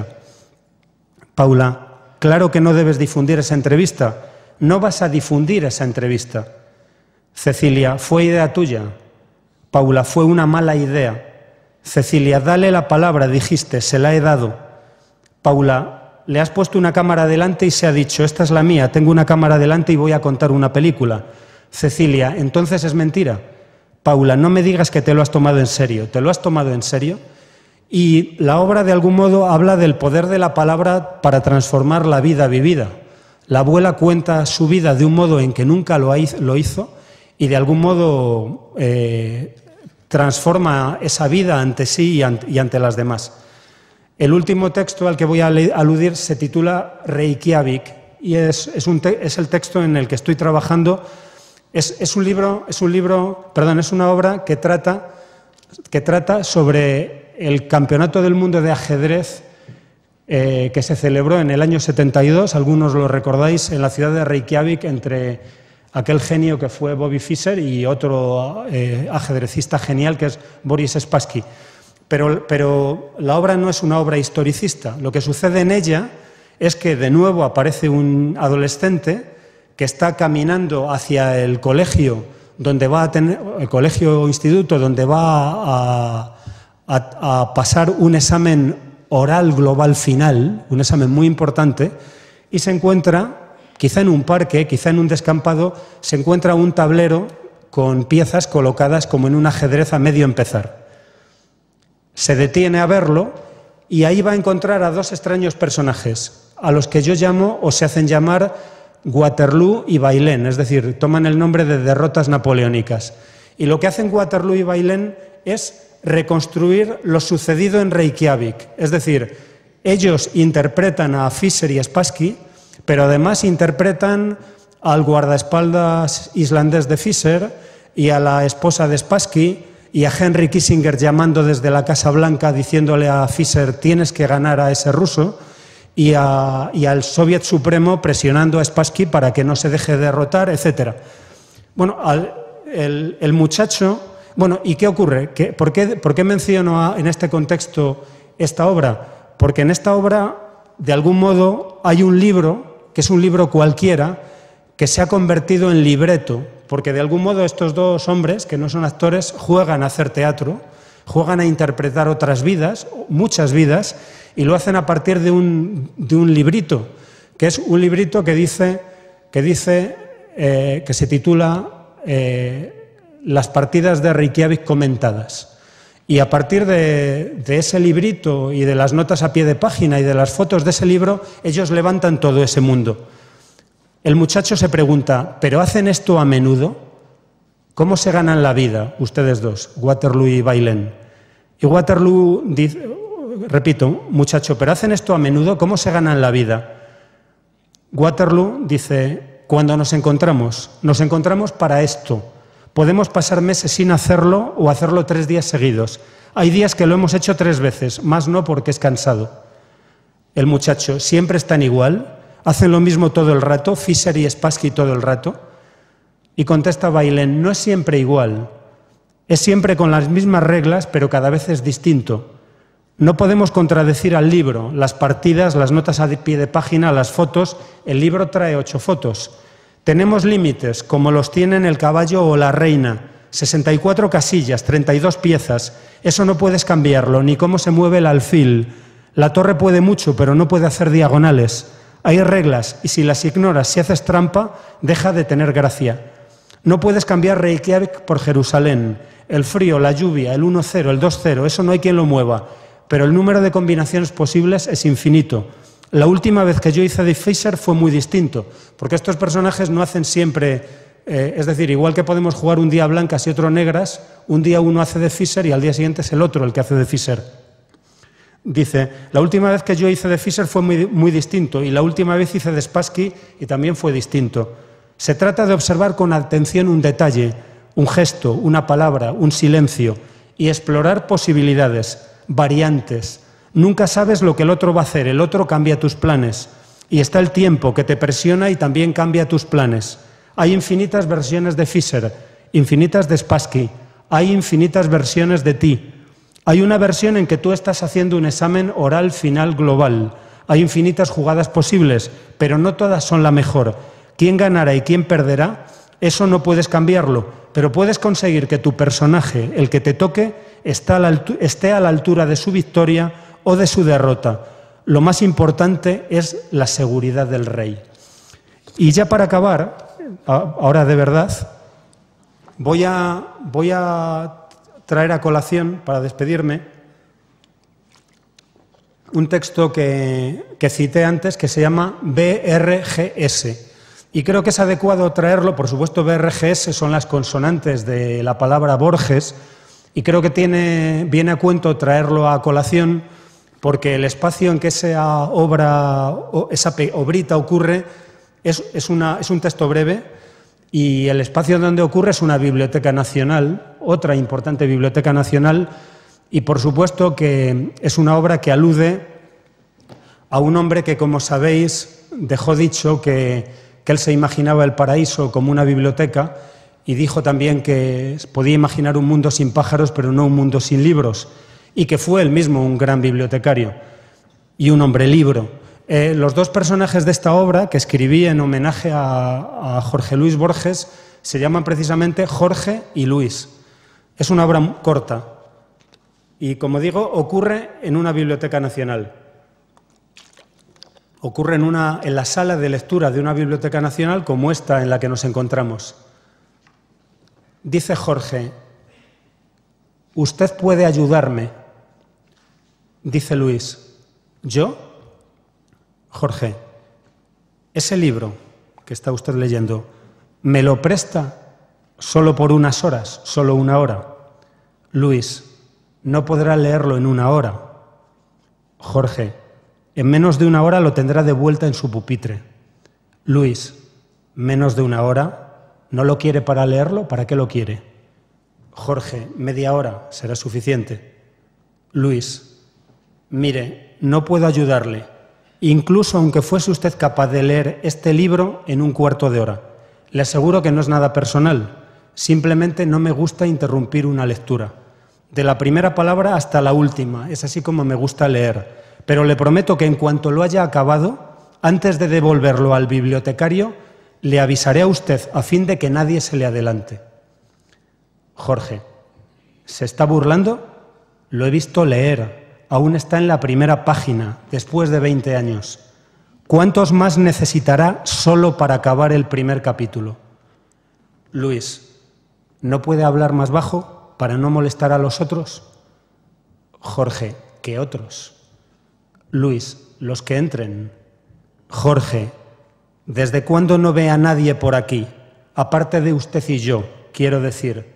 Paula, claro que no debes difundir esa entrevista. No vas a difundir esa entrevista. Cecilia, fue idea tuya. Paula, fue una mala idea. Cecilia, dale la palabra, dijiste, se la he dado. Paula, le has puesto una cámara delante y se ha dicho, esta es la mía, tengo una cámara delante y voy a contar una película. Cecilia, entonces es mentira. Paula, no me digas que te lo has tomado en serio. ¿Te lo has tomado en serio? Y la obra, de algún modo, habla del poder de la palabra para transformar la vida vivida. La abuela cuenta su vida de un modo en que nunca lo hizo y, de algún modo, transforma esa vida ante sí y ante las demás. El último texto al que voy a aludir se titula Reykjavik y es el texto en el que estoy trabajando. Es una obra que trata sobre el Campeonato del Mundo de Ajedrez que se celebró en el año 72, algunos lo recordáis, en la ciudad de Reykjavik, entre aquel genio que fue Bobby Fischer y otro ajedrecista genial que es Boris Spassky. Pero la obra no es una obra historicista. Lo que sucede en ella es que de nuevo aparece un adolescente que está caminando hacia el colegio donde va a tener, el colegio o instituto donde va a pasar un examen oral global final, un examen muy importante, y se encuentra, quizá en un parque, quizá en un descampado, se encuentra un tablero con piezas colocadas como en un ajedrez a medio empezar. Se detiene a verlo y ahí va a encontrar a dos extraños personajes, a los que yo llamo o se hacen llamar Waterloo y Bailén, es decir, toman el nombre de derrotas napoleónicas. Y lo que hacen Waterloo y Bailén es reconstruir lo sucedido en Reykjavik. Es decir, ellos interpretan a Fischer y Spassky, pero además interpretan al guardaespaldas islandés de Fischer y a la esposa de Spassky y a Henry Kissinger llamando desde la Casa Blanca diciéndole a Fischer tienes que ganar a ese ruso, y al Soviet Supremo presionando a Spassky para que no se deje derrotar, etc. Bueno, el muchacho... Bueno, ¿y qué ocurre? ¿Por qué menciono en este contexto esta obra? Porque en esta obra, de algún modo, hay un libro, que es un libro cualquiera, que se ha convertido en libreto, porque de algún modo estos dos hombres, que no son actores, juegan a hacer teatro, juegan a interpretar otras vidas, muchas vidas, y lo hacen a partir de un librito, que es un librito que se titula Las partidas de Reykjavik comentadas. Y a partir de ese librito y de las notas a pie de página y de las fotos de ese libro, ellos levantan todo ese mundo. El muchacho se pregunta, ¿pero hacen esto a menudo? ¿Cómo se ganan la vida ustedes dos, Waterloo y Bailén? Y Waterloo dice, repito, muchacho, ¿pero hacen esto a menudo? ¿Cómo se ganan la vida? Waterloo dice, cuando nos encontramos para esto. Podemos pasar meses sin hacerlo o hacerlo 3 días seguidos. Hay días que lo hemos hecho 3 veces, más no porque es cansado. El muchacho, ¿siempre están igual? ¿Hacen lo mismo todo el rato? ¿Fischer y Spassky todo el rato? Y contesta Bailén, no es siempre igual. Es siempre con las mismas reglas, pero cada vez es distinto. No podemos contradecir al libro, las partidas, las notas a pie de página, las fotos. El libro trae 8 fotos. Tenemos límites, como los tienen el caballo o la reina. 64 casillas, 32 piezas. Eso no puedes cambiarlo, ni cómo se mueve el alfil. La torre puede mucho, pero no puede hacer diagonales. Hay reglas, y si las ignoras, si haces trampa, deja de tener gracia. No puedes cambiar Reykjavik por Jerusalén. El frío, la lluvia, el 1-0, el 2-0, eso no hay quien lo mueva. Pero el número de combinaciones posibles es infinito. La última vez que yo hice de Fischer fue muy distinto, porque estos personajes no hacen siempre, es decir, igual que podemos jugar un día blancas y otro negras, un día uno hace de Fischer y al día siguiente es el otro el que hace de Fischer. Dice, la última vez que yo hice de Fischer fue muy distinto y la última vez hice de Spassky y también fue distinto. Se trata de observar con atención un detalle, un gesto, una palabra, un silencio y explorar posibilidades, variantes. Nunca sabes lo que el otro va a hacer, el otro cambia tus planes. Y está el tiempo que te presiona y también cambia tus planes. Hay infinitas versiones de Fischer, infinitas de Spassky, hay infinitas versiones de ti. Hay una versión en que tú estás haciendo un examen oral final global. Hay infinitas jugadas posibles, pero no todas son la mejor. ¿Quién ganará y quién perderá? Eso no puedes cambiarlo, pero puedes conseguir que tu personaje, el que te toque, esté a la altura de su victoria o de su derrota. Lo más importante es la seguridad del rey. Y ya para acabar, ahora de verdad, voy a traer a colación, para despedirme, un texto que cité antes que se llama BRGS. Y creo que es adecuado traerlo, por supuesto BRGS son las consonantes de la palabra Borges, y creo que viene a cuento traerlo a colación porque el espacio en que esa obra, esa obrita ocurre es un texto breve, y el espacio donde ocurre es una biblioteca nacional, otra importante biblioteca nacional, y por supuesto que es una obra que alude a un hombre que, como sabéis, dejó dicho que él se imaginaba el paraíso como una biblioteca, y dijo también que podía imaginar un mundo sin pájaros, pero no un mundo sin libros, y que fue él mismo un gran bibliotecario y un hombre libro. Los dos personajes de esta obra, que escribí en homenaje a Jorge Luis Borges, se llaman precisamente Jorge y Luis. Es una obra corta y, como digo, ocurre en una biblioteca nacional. Ocurre en la sala de lectura de una biblioteca nacional como esta en la que nos encontramos. Dice Jorge: «Usted puede ayudarme». Dice Luis: «¿Yo?» Jorge: «Ese libro que está usted leyendo, ¿me lo presta solo por unas horas, solo una hora?» Luis: «No podrá leerlo en una hora». Jorge: «En menos de una hora lo tendrá de vuelta en su pupitre». Luis: «¿Menos de una hora? ¿No lo quiere para leerlo? ¿Para qué lo quiere?» Jorge: «Media hora será suficiente». Luis: «Mire, no puedo ayudarle, incluso aunque fuese usted capaz de leer este libro en un cuarto de hora. Le aseguro que no es nada personal, simplemente no me gusta interrumpir una lectura. De la primera palabra hasta la última, es así como me gusta leer. Pero le prometo que en cuanto lo haya acabado, antes de devolverlo al bibliotecario, le avisaré a usted a fin de que nadie se le adelante». Jorge: «¿Se está burlando? Lo he visto leer. Aún está en la primera página, después de 20 años. ¿Cuántos más necesitará solo para acabar el primer capítulo?» Luis: «¿No puede hablar más bajo para no molestar a los otros?» Jorge: «¿Qué otros?» Luis: «Los que entren». Jorge: «¿Desde cuándo no ve a nadie por aquí? Aparte de usted y yo, quiero decir».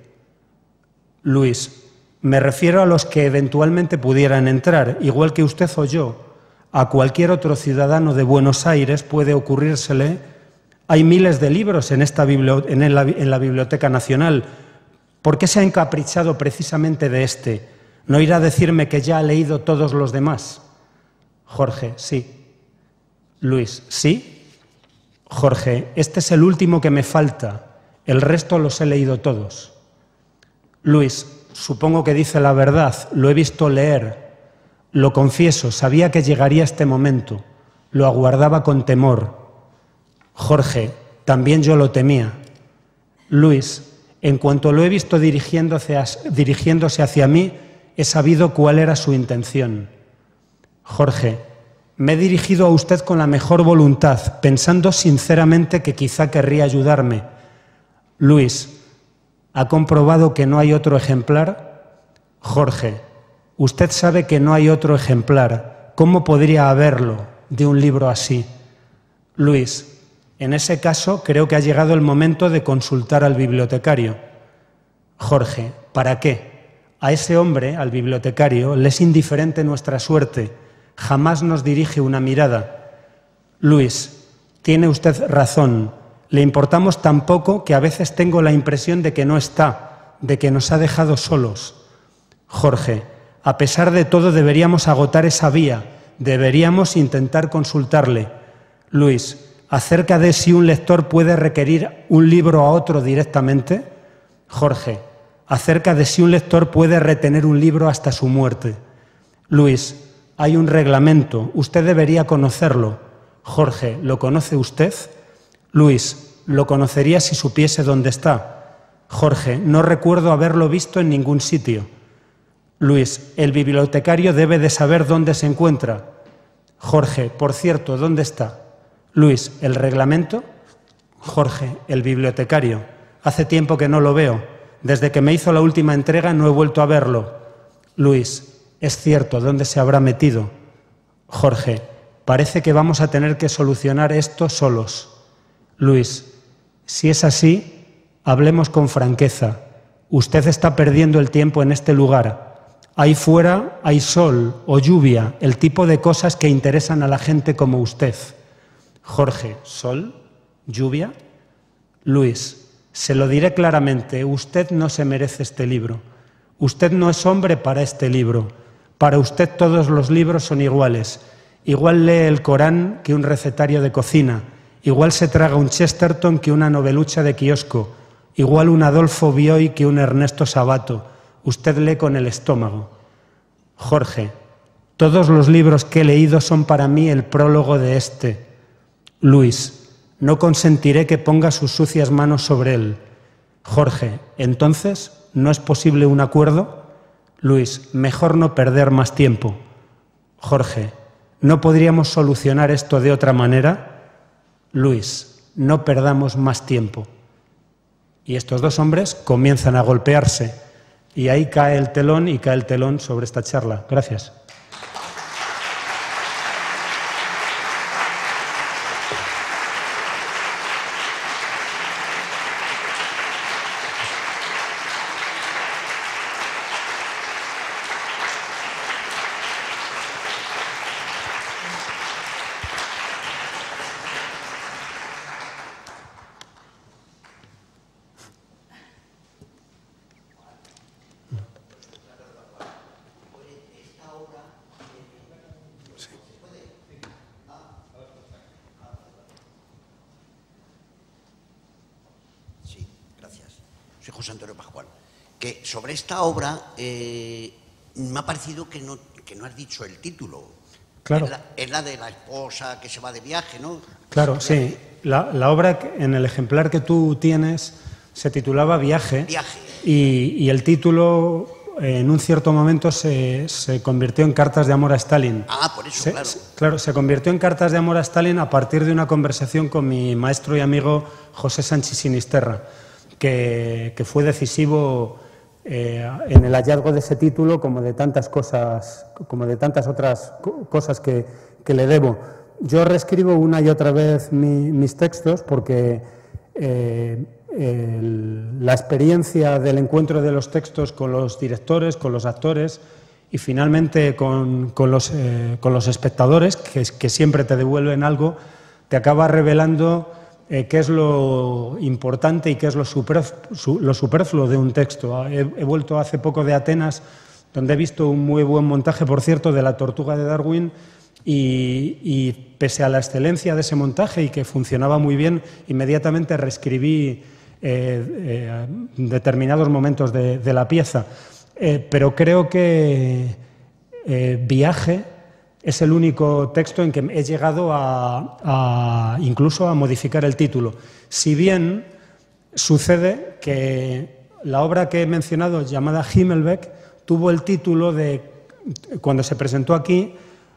Luis: «Me refiero a los que eventualmente pudieran entrar, igual que usted o yo. A cualquier otro ciudadano de Buenos Aires puede ocurrírsele. Hay miles de libros en la Biblioteca Nacional. ¿Por qué se ha encaprichado precisamente de este? ¿No irá a decirme que ya ha leído todos los demás?» Jorge: «Sí». Luis: «¿Sí?» Jorge: «Este es el último que me falta. El resto los he leído todos». Luis: «Supongo que dice la verdad. Lo he visto leer. Lo confieso, sabía que llegaría este momento. Lo aguardaba con temor». Jorge: «También yo lo temía». Luis: «En cuanto lo he visto dirigiéndose hacia mí, he sabido cuál era su intención». Jorge: «Me he dirigido a usted con la mejor voluntad, pensando sinceramente que quizá querría ayudarme». Luis: «¿Ha comprobado que no hay otro ejemplar?» Jorge: «Usted sabe que no hay otro ejemplar. ¿Cómo podría haberlo de un libro así?» Luis: «En ese caso creo que ha llegado el momento de consultar al bibliotecario». Jorge: «¿Para qué? A ese hombre, al bibliotecario, le es indiferente nuestra suerte. Jamás nos dirige una mirada». Luis: «Tiene usted razón. Le importamos tan poco que a veces tengo la impresión de que no está, de que nos ha dejado solos». Jorge: A pesar de todo, deberíamos agotar esa vía, deberíamos intentar consultarle. Luis, acerca de si un lector puede requerir un libro a otro directamente. Jorge, acerca de si un lector puede retener un libro hasta su muerte. Luis, hay un reglamento, usted debería conocerlo. Jorge, ¿lo conoce usted? Luis, lo conocería si supiese dónde está. Jorge, no recuerdo haberlo visto en ningún sitio. Luis, el bibliotecario debe de saber dónde se encuentra. Jorge, por cierto, ¿dónde está? Luis, ¿el reglamento? Jorge, el bibliotecario. Hace tiempo que no lo veo. Desde que me hizo la última entrega no he vuelto a verlo. Luis, es cierto, ¿dónde se habrá metido? Jorge, parece que vamos a tener que solucionar esto solos. Luis, si es así, hablemos con franqueza. Usted está perdiendo el tiempo en este lugar. Ahí fuera hay sol o lluvia, el tipo de cosas que interesan a la gente como usted. Jorge, ¿sol? ¿Lluvia? Luis, se lo diré claramente, usted no se merece este libro. Usted no es hombre para este libro. Para usted todos los libros son iguales. Igual lee el Corán que un recetario de cocina. Igual se traga un Chesterton que una novelucha de kiosco. Igual un Adolfo Bioy que un Ernesto Sabato. Usted lee con el estómago. Jorge, todos los libros que he leído son para mí el prólogo de este. Luis, no consentiré que ponga sus sucias manos sobre él. Jorge, ¿entonces no es posible un acuerdo? Luis, mejor no perder más tiempo. Jorge, ¿no podríamos solucionar esto de otra manera? Luis, no perdamos más tiempo. Y estos dos hombres comienzan a golpearse. Y ahí cae el telón y cae el telón sobre esta charla. Gracias. Soy José Antonio Pascual. Que sobre esta obra me ha parecido que no has dicho el título. Claro. Es la de la esposa que se va de viaje, ¿no? Claro, sí. La obra en el ejemplar que tú tienes se titulaba Viaje. Viaje. Y el título en un cierto momento se convirtió en Cartas de amor a Stalin. Ah, por eso, claro. Claro, se convirtió en Cartas de amor a Stalin a partir de una conversación con mi maestro y amigo José Sánchez Sinisterra, que fue decisivo en el hallazgo de ese título, como de tantas cosas, como de tantas otras cosas que le debo. Yo reescribo una y otra vez mis textos porque la experiencia del encuentro de los textos con los directores, con los actores y finalmente con los espectadores, que siempre te devuelven algo, te acaba revelando qué es lo importante y qué es lo superfluo de un texto. He vuelto hace poco de Atenas, donde he visto un muy buen montaje, por cierto, de La tortuga de Darwin, y pese a la excelencia de ese montaje y que funcionaba muy bien, inmediatamente reescribí determinados momentos de la pieza. Pero creo que Viaje es el único texto en que he llegado incluso a modificar el título. Si bien sucede que la obra que he mencionado, llamada Himmelbeck, tuvo el título de, cuando se presentó aquí,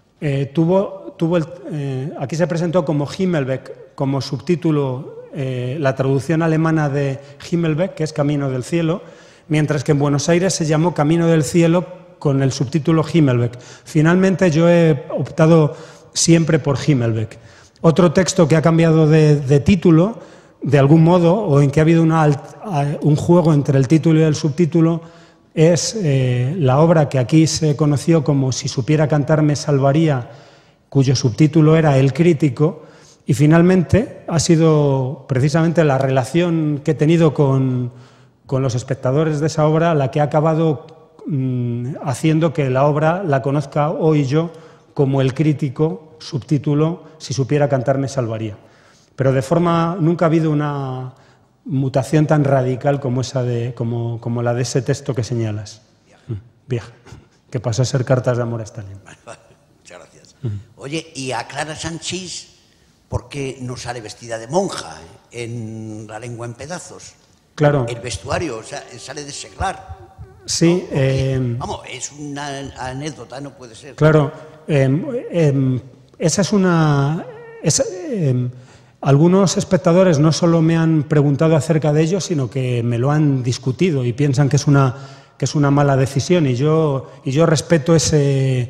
aquí se presentó como Himmelbeck, como subtítulo la traducción alemana de Himmelbeck, que es Camino del Cielo, mientras que en Buenos Aires se llamó Camino del Cielo con el subtítulo Himmelbeck. Finalmente yo he optado siempre por Himmelbeck. Otro texto que ha cambiado de título, de algún modo, o en que ha habido un juego entre el título y el subtítulo, es la obra que aquí se conoció como Si supiera cantar me salvaría, cuyo subtítulo era El crítico, y finalmente ha sido precisamente la relación que he tenido con los espectadores de esa obra la que ha acabado haciendo que la obra la conozca hoy yo como el crítico, subtítulo, si supiera cantar me salvaría. Pero nunca ha habido una mutación tan radical como como la de ese texto que señalas. Vieja. Que pasó a ser Cartas de amor a Stalin. Muchas gracias. Oye, ¿y a Clara Sanchis por qué no sale vestida de monja en La lengua en pedazos? Claro. El vestuario, o sea, sale de seglar. Sí. ¿No? Vamos, es una anécdota, no puede ser. Claro. Esa es una... algunos espectadores no solo me han preguntado acerca de ello, sino que me lo han discutido y piensan que es una mala decisión, y yo respeto ese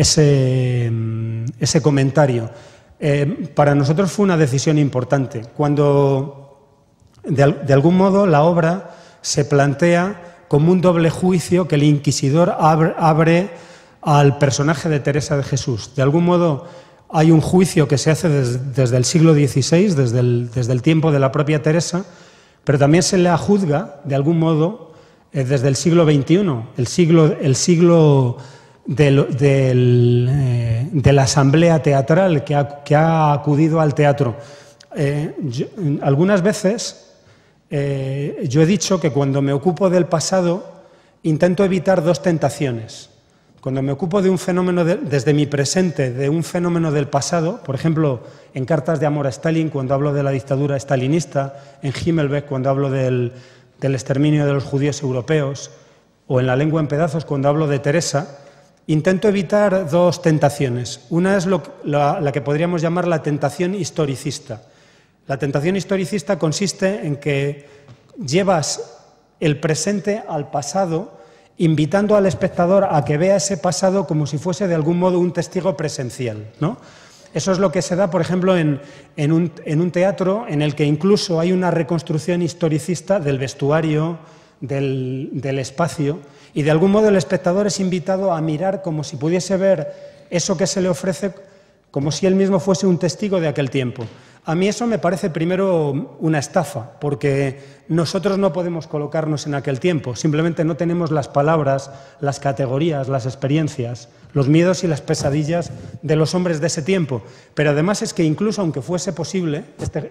comentario. Para nosotros fue una decisión importante. Cuando de algún modo la obra se plantea como un doble juicio que el inquisidor abre al personaje de Teresa de Jesús. De algún modo hay un juicio que se hace desde el siglo XVI, desde el tiempo de la propia Teresa, pero también se la juzga, de algún modo, desde el siglo XXI, el siglo de la asamblea teatral que ha acudido al teatro. Algunas veces yo he dicho que cuando me ocupo del pasado intento evitar dos tentaciones. Cuando me ocupo de un fenómeno desde mi presente, de un fenómeno del pasado, por ejemplo, en Cartas de amor a Stalin, cuando hablo de la dictadura stalinista, en Himmelbeck, cuando hablo del exterminio de los judíos europeos, o en La lengua en pedazos, cuando hablo de Teresa, intento evitar dos tentaciones. Una es la que podríamos llamar la tentación historicista. La tentación historicista consiste en que llevas el presente al pasado, invitando al espectador a que vea ese pasado como si fuese de algún modo un testigo presencial, ¿no? Eso es lo que se da, por ejemplo, en un teatro en el que incluso hay una reconstrucción historicista del vestuario, del espacio, y de algún modo el espectador es invitado a mirar como si pudiese ver eso que se le ofrece, como si él mismo fuese un testigo de aquel tiempo. A mí eso me parece primero una estafa, porque nosotros no podemos colocarnos en aquel tiempo, simplemente no tenemos las palabras, las categorías, las experiencias, los miedos y las pesadillas de los hombres de ese tiempo. Pero además es que incluso aunque fuese posible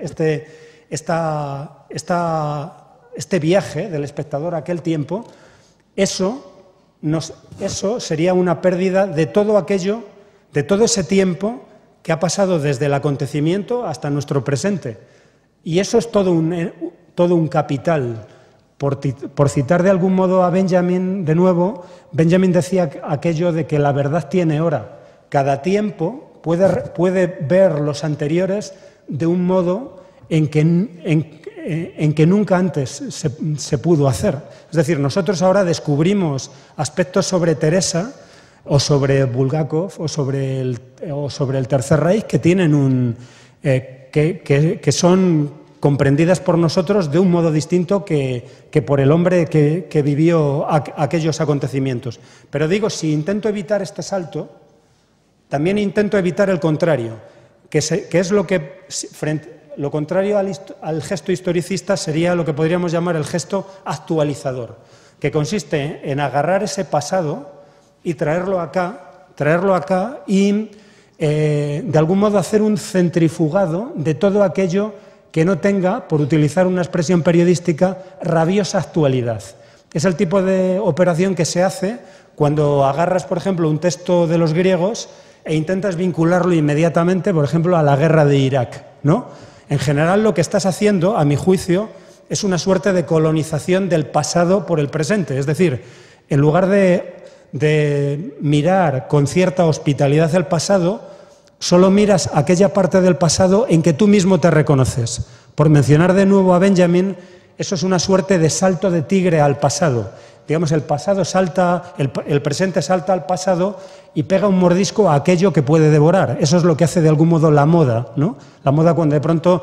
este viaje del espectador a aquel tiempo, eso sería una pérdida de todo aquello, de todo ese tiempo que ha pasado desde el acontecimiento hasta nuestro presente. Y eso es todo un capital. Por citar de algún modo a Benjamin de nuevo, Benjamin decía aquello de que la verdad tiene hora. Cada tiempo puede ver los anteriores de un modo en que nunca antes se pudo hacer. Es decir, nosotros ahora descubrimos aspectos sobre Teresa o sobre Bulgakov o sobre el Tercer Reich que tienen que son comprendidas por nosotros de un modo distinto que por el hombre que vivió aquellos acontecimientos. Pero digo, si intento evitar este salto, también intento evitar el contrario, que es lo contrario al gesto historicista sería lo que podríamos llamar el gesto actualizador, que consiste en agarrar ese pasado y traerlo acá y de algún modo hacer un centrifugado de todo aquello que no tenga, por utilizar una expresión periodística, rabiosa actualidad. Es el tipo de operación que se hace cuando agarras, por ejemplo, un texto de los griegos e intentas vincularlo inmediatamente, por ejemplo, a la guerra de Irak, ¿no? En general, lo que estás haciendo, a mi juicio, es una suerte de colonización del pasado por el presente. Es decir, en lugar de mirar con cierta hospitalidad el pasado, solo miras aquella parte del pasado en que tú mismo te reconoces. Por mencionar de nuevo a Benjamin, eso es una suerte de salto de tigre al pasado. Digamos, el presente salta al pasado y pega un mordisco a aquello que puede devorar. Eso es lo que hace de algún modo la moda, ¿no? La moda cuando de pronto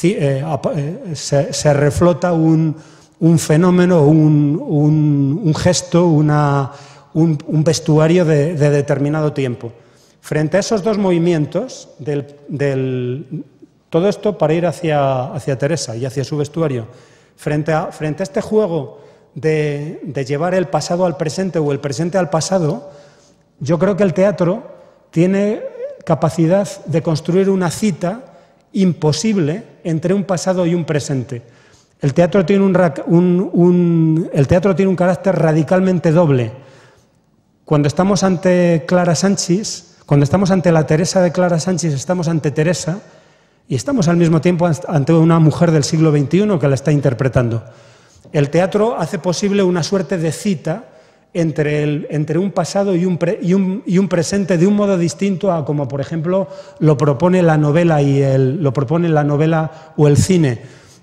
se reflota un fenómeno, un gesto, un vestuario de determinado tiempo. Frente a esos dos movimientos, todo esto para ir hacia Teresa y hacia su vestuario, frente a este juego de llevar el pasado al presente o el presente al pasado, yo creo que el teatro tiene capacidad de construir una cita imposible entre un pasado y un presente. El teatro tiene un carácter radicalmente doble. Cuando estamos ante Clara Sanchis, cuando estamos ante la Teresa de Clara Sanchis, estamos ante Teresa y estamos al mismo tiempo ante una mujer del siglo XXI que la está interpretando. El teatro hace posible una suerte de cita entre un pasado y un presente de un modo distinto a como, por ejemplo, lo propone la novela o el cine.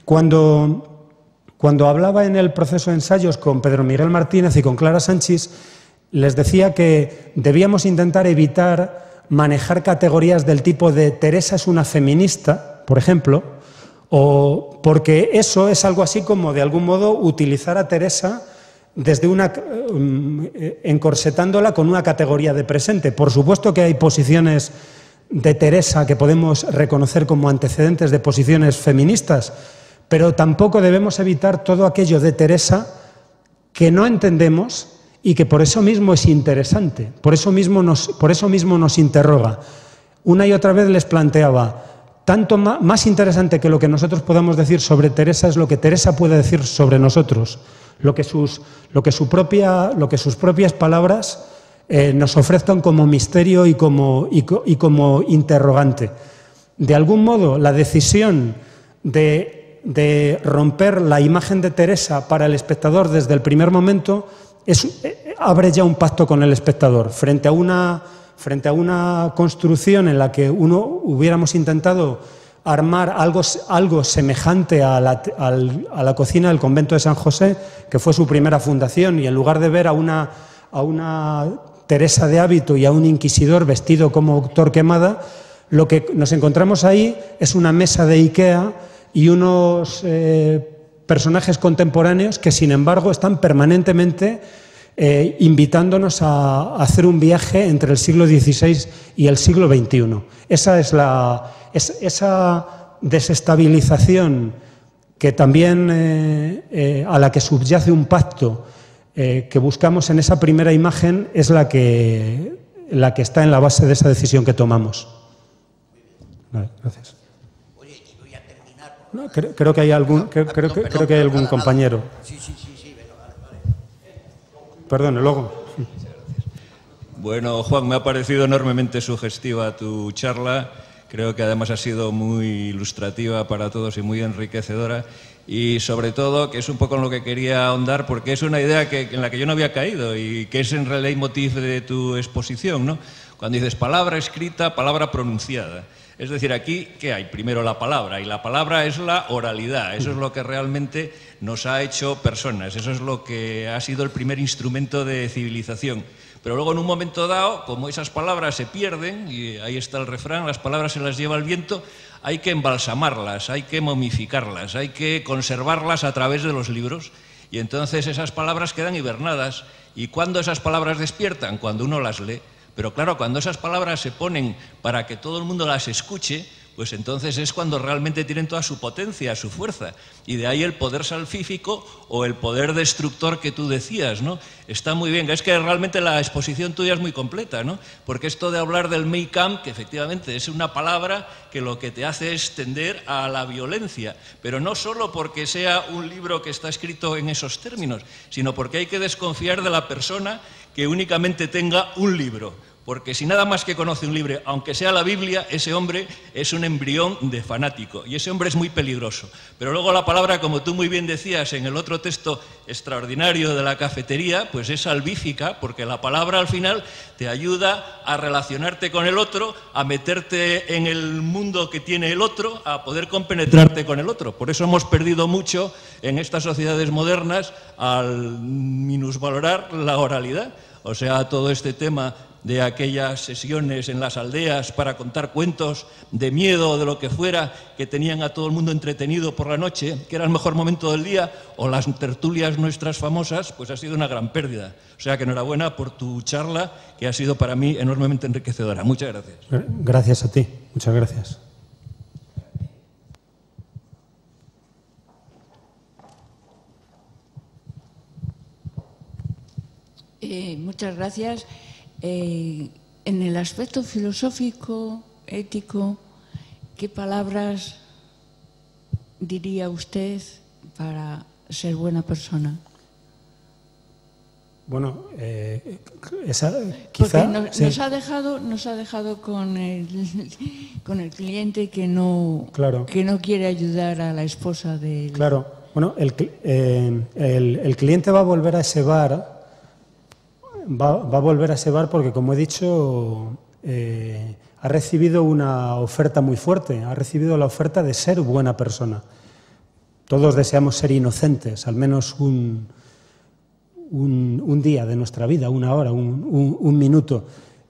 Cuando hablaba en el proceso de ensayos con Pedro Miguel Martínez y con Clara Sanchis, les decía que debíamos intentar evitar manejar categorías del tipo de Teresa es una feminista, por ejemplo, o porque eso es algo así como, de algún modo, utilizar a Teresa desde encorsetándola con una categoría de presente. Por supuesto que hay posiciones de Teresa que podemos reconocer como antecedentes de posiciones feministas, pero tampoco debemos evitar todo aquello de Teresa que no entendemos y que por eso mismo es interesante, por eso mismo nos interroga. Una y otra vez les planteaba, tanto más interesante que lo que nosotros podamos decir sobre Teresa es lo que Teresa puede decir sobre nosotros, lo que sus propias palabras nos ofrezcan como misterio y como interrogante. De algún modo, la decisión de romper la imagen de Teresa para el espectador desde el primer momento abre ya un pacto con el espectador frente a una construcción en la que hubiéramos intentado armar algo semejante a la cocina del convento de San José, que fue su primera fundación, y en lugar de ver a una Teresa de hábito y a un inquisidor vestido como Torquemada, lo que nos encontramos ahí es una mesa de Ikea y unos personajes contemporáneos que, sin embargo, están permanentemente invitándonos a hacer un viaje entre el siglo XVI y el siglo XXI. Esa desestabilización que también a la que subyace un pacto que buscamos en esa primera imagen es la que está en la base de esa decisión que tomamos. Vale, gracias. Oye, y voy a terminar. No, creo que hay algún compañero. Sí, venga, vale. Perdón, luego. Bueno, Juan, me ha parecido enormemente sugestiva tu charla. Creo que además ha sido muy ilustrativa para todos y muy enriquecedora. Y sobre todo, que es un poco en lo que quería ahondar, porque es una idea en la que yo no había caído y que es en el leitmotiv de tu exposición, ¿no? Cuando dices palabra escrita, palabra pronunciada. Es decir, aquí, ¿qué hay? Primero la palabra, y la palabra es la oralidad. Eso es lo que realmente nos ha hecho personas. Eso es lo que ha sido el primer instrumento de civilización. Pero luego, en un momento dado, como esas palabras se pierden, y ahí está el refrán, las palabras se las lleva el viento, hay que embalsamarlas, hay que momificarlas, hay que conservarlas a través de los libros, y entonces esas palabras quedan hibernadas. ¿Y cuándo esas palabras despiertan? Cuando uno las lee. Pero claro, cuando esas palabras se ponen para que todo el mundo las escuche, pues entonces es cuando realmente tienen toda su potencia, su fuerza. Y de ahí el poder salvífico o el poder destructor que tú decías, ¿no? Está muy bien. Es que realmente la exposición tuya es muy completa, ¿no? Porque esto de hablar del Meikam, que efectivamente es una palabra que lo que te hace es tender a la violencia, pero no solo porque sea un libro que está escrito en esos términos, sino porque hay que desconfiar de la persona que únicamente tenga un libro. Porque si nada más que conoce un libro, aunque sea la Biblia, ese hombre es un embrión de fanático y ese hombre es muy peligroso. Pero luego la palabra, como tú muy bien decías en el otro texto extraordinario de la cafetería, pues es salvífica, porque la palabra al final te ayuda a relacionarte con el otro, a meterte en el mundo que tiene el otro, a poder compenetrarte con el otro. Por eso hemos perdido mucho en estas sociedades modernas al minusvalorar la oralidad. O sea, todo este tema de aquellas sesiones en las aldeas para contar cuentos de miedo o de lo que fuera, que tenían a todo el mundo entretenido por la noche, que era el mejor momento del día, o las tertulias nuestras famosas, pues ha sido una gran pérdida. O sea que enhorabuena por tu charla, que ha sido para mí enormemente enriquecedora. Muchas gracias. Gracias a ti. Muchas gracias. muchas gracias. En el aspecto filosófico, ético, ¿qué palabras diría usted para ser buena persona? Bueno, quizá nos ha dejado con el cliente que no quiere ayudar a la esposa de él. Claro, bueno, el cliente va a volver a ese bar, porque, como he dicho, ha recibido una oferta muy fuerte, ha recibido la oferta de ser buena persona. Todos deseamos ser inocentes, al menos un día de nuestra vida, una hora, un minuto.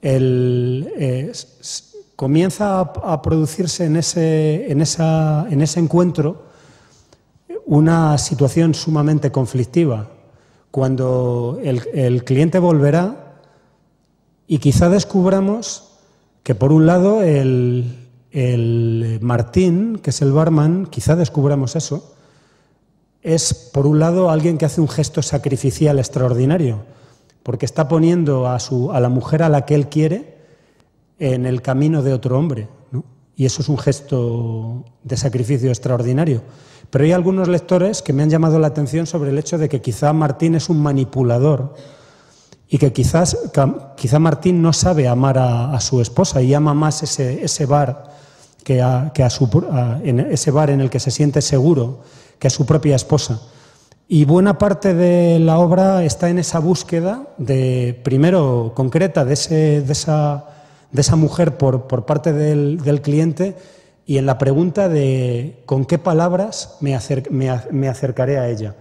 Comienza a producirse en ese encuentro una situación sumamente conflictiva, cuando el cliente volverá y quizá descubramos que, por un lado, el Martín, que es el barman, quizá descubramos eso, es, por un lado, alguien que hace un gesto sacrificial extraordinario, porque está poniendo a la mujer a la que él quiere en el camino de otro hombre, ¿no? Y eso es un gesto de sacrificio extraordinario. Pero hay algunos lectores que me han llamado la atención sobre el hecho de que quizá Martín es un manipulador y que quizá Martín no sabe amar a su esposa y ama más ese bar ese bar en el que se siente seguro, que a su propia esposa. Y buena parte de la obra está en esa búsqueda primero concreta de esa mujer por parte del cliente, y en la pregunta de con qué palabras me acercaré a ella.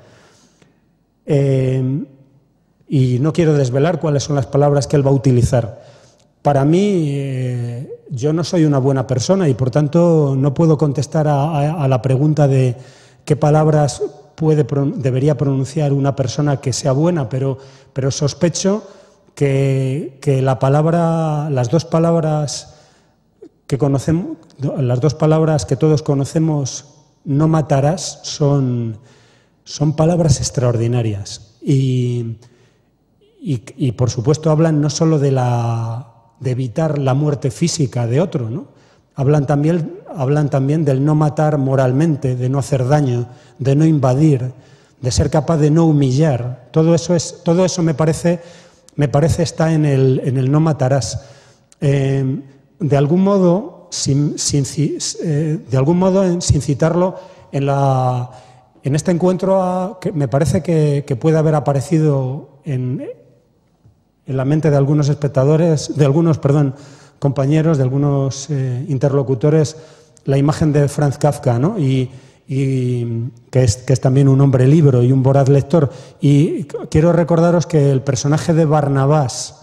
Y no quiero desvelar cuáles son las palabras que él va a utilizar. Para mí, yo no soy una buena persona y, por tanto, no puedo contestar a la pregunta de qué palabras debería pronunciar una persona que sea buena, pero sospecho que las dos palabras que conocemos, las dos palabras que todos conocemos, no matarás, son palabras extraordinarias y por supuesto hablan no solo de evitar la muerte física de otro, ¿no? Hablan también del no matar moralmente, de no hacer daño, de no invadir, de ser capaz de no humillar. Todo eso me parece está en el no matarás. De algún modo, sin citarlo, en este encuentro que me parece que puede haber aparecido en la mente de algunos espectadores, compañeros, de algunos interlocutores, la imagen de Franz Kafka, ¿no? Y que es también un hombre libro y un voraz lector. Y quiero recordaros que el personaje de Barnabás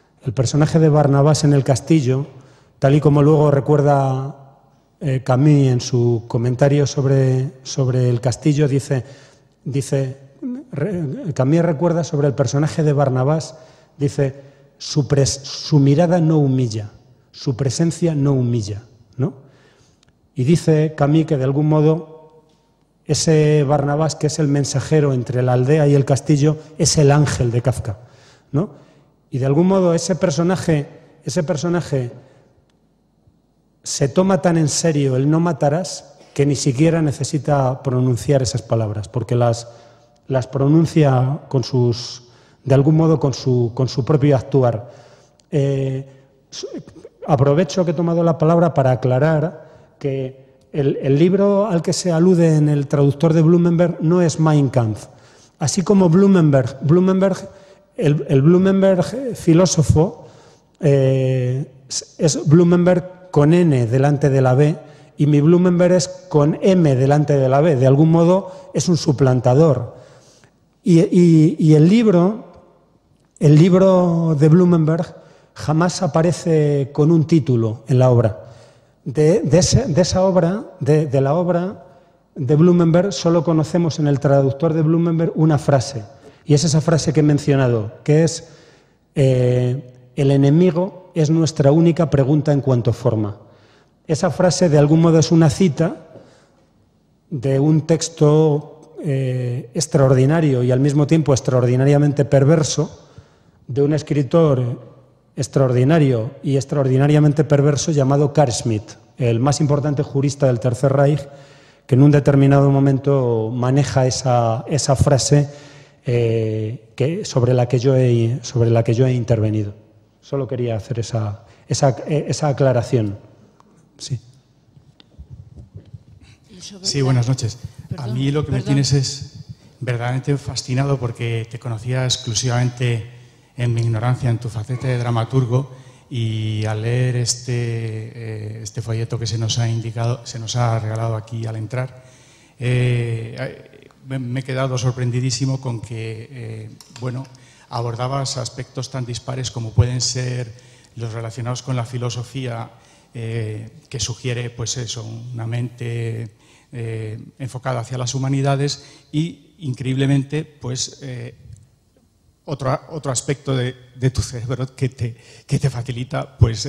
en el castillo, tal y como luego recuerda Camus en su comentario sobre el castillo, Camus recuerda sobre el personaje de Barnabás, dice: su mirada no humilla, su presencia no humilla, ¿no? Y dice Camus que, de algún modo, ese Barnabás, que es el mensajero entre la aldea y el castillo, es el ángel de Kafka, ¿no? Y de algún modo ese personaje se toma tan en serio el no matarás que ni siquiera necesita pronunciar esas palabras, porque las pronuncia de algún modo con su propio actuar. Aprovecho que he tomado la palabra para aclarar que el libro al que se alude en el traductor de Blumenberg no es Mein Kampf. Así como el Blumenberg filósofo es Blumenberg con N delante de la B, y mi Blumenberg es con M delante de la B. De algún modo es un suplantador. Y el libro de Blumenberg jamás aparece con un título en la obra. De la obra de Blumenberg solo conocemos en el traductor de Blumenberg una frase, y es esa frase que he mencionado, que es: el enemigo es nuestra única pregunta en cuanto forma. Esa frase, de algún modo, es una cita de un texto extraordinario y al mismo tiempo extraordinariamente perverso de un escritor extraordinario y extraordinariamente perverso llamado Carl Schmitt, el más importante jurista del Tercer Reich, que en un determinado momento maneja esa frase sobre la que yo he intervenido. Solo quería hacer esa aclaración. Sí. Sí, buenas noches. A mí lo que me tienes es verdaderamente fascinado porque te conocía exclusivamente en mi ignorancia, en tu faceta de dramaturgo, y al leer este folleto que se nos ha regalado aquí al entrar, me he quedado sorprendidísimo con que, bueno, abordabas aspectos tan dispares como pueden ser los relacionados con la filosofía, que sugiere, pues eso, una mente enfocada hacia las humanidades, y increíblemente, pues otro aspecto de tu cerebro que te facilita, pues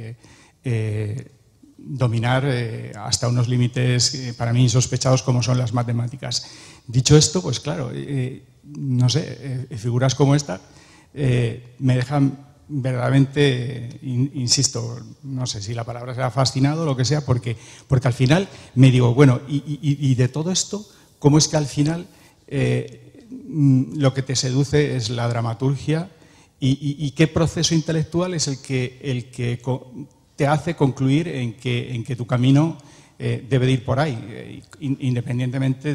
dominar hasta unos límites para mí insospechados, como son las matemáticas. Dicho esto, pues claro, no sé, figuras como esta me dejan verdaderamente, insisto, no sé si la palabra será fascinado o lo que sea, porque al final me digo, bueno, y de todo esto, ¿cómo es que al final lo que te seduce es la dramaturgia, y qué proceso intelectual es el que te hace concluir en que tu camino debe de ir por ahí, independientemente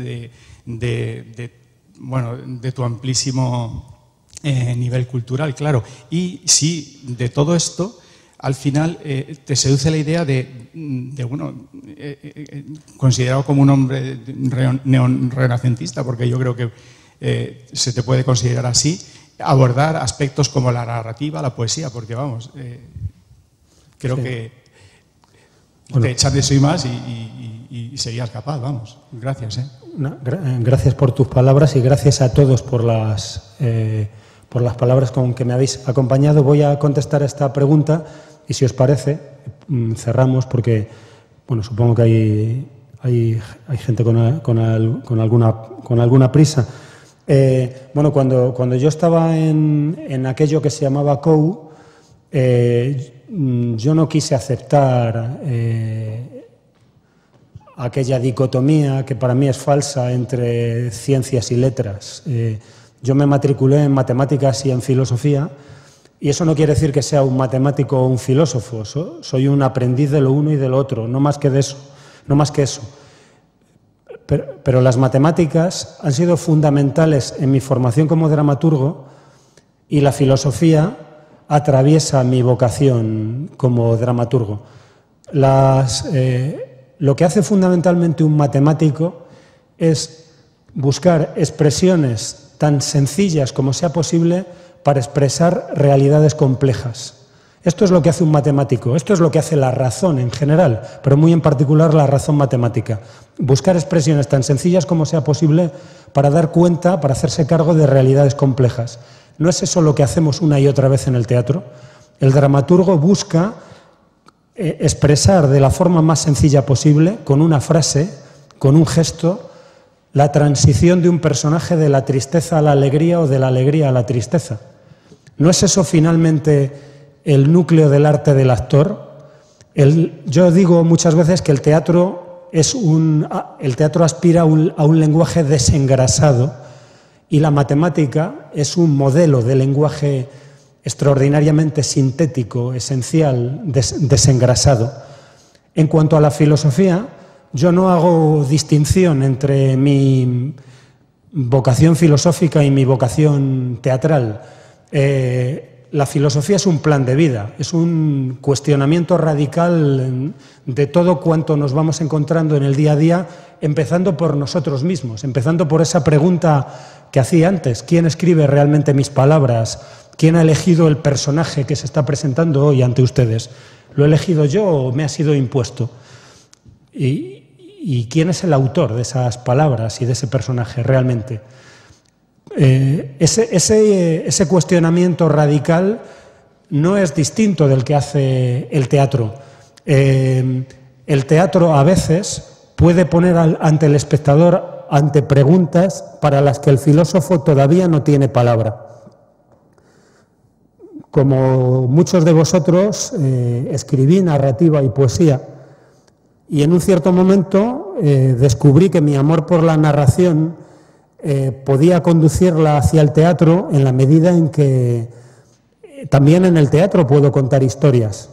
de tu amplísimo nivel cultural, claro? Y si de todo esto al final te seduce la idea bueno, considerado como un hombre neorrenacentista, porque yo creo que se te puede considerar así, abordar aspectos como la narrativa, la poesía, porque vamos, creo que te echas de eso y más y serías capaz, vamos. Gracias. Gracias por tus palabras y gracias a todos por las palabras con que me habéis acompañado. Voy a contestar a esta pregunta y, si os parece, cerramos, porque bueno, supongo que hay gente con alguna prisa. Bueno, cuando yo estaba en aquello que se llamaba COU, yo no quise aceptar aquella dicotomía que para mí es falsa entre ciencias y letras. Yo me matriculé en matemáticas y en filosofía, y eso no quiere decir que sea un matemático o un filósofo. Soy un aprendiz de lo uno y de lo otro, no más que de eso, no más que eso. Pero las matemáticas han sido fundamentales en mi formación como dramaturgo, y la filosofía atraviesa mi vocación como dramaturgo. Lo que hace fundamentalmente un matemático es buscar expresiones tan sencillas como sea posible para expresar realidades complejas. Esto es lo que hace un matemático, esto es lo que hace la razón en general, pero muy en particular la razón matemática. Buscar expresiones tan sencillas como sea posible para dar cuenta, para hacerse cargo de realidades complejas. ¿No es eso lo que hacemos una y otra vez en el teatro? El dramaturgo busca expresar de la forma más sencilla posible, con una frase, con un gesto, la transición de un personaje de la tristeza a la alegría o de la alegría a la tristeza. ¿No es eso finalmente el núcleo del arte del actor? Yo digo muchas veces que el teatro aspira a un lenguaje desengrasado, y la matemática es un modelo de lenguaje extraordinariamente sintético, esencial, desengrasado. En cuanto a la filosofía, yo no hago distinción entre mi vocación filosófica y mi vocación teatral. La filosofía es un plan de vida, es un cuestionamiento radical de todo cuanto nos vamos encontrando en el día a día, empezando por nosotros mismos, empezando por esa pregunta que hacía antes: ¿quién escribe realmente mis palabras? ¿Quién ha elegido el personaje que se está presentando hoy ante ustedes? ¿Lo he elegido yo o me ha sido impuesto? ¿Y quién es el autor de esas palabras y de ese personaje realmente? Ese cuestionamiento radical no es distinto del que hace el teatro. El teatro a veces puede poner ante el espectador ante preguntas para las que el filósofo todavía no tiene palabra. como muchos de vosotros, escribí narrativa y poesía, y en un cierto momento descubrí que mi amor por la narración podía conducirla hacia el teatro en la medida en que también en el teatro puedo contar historias.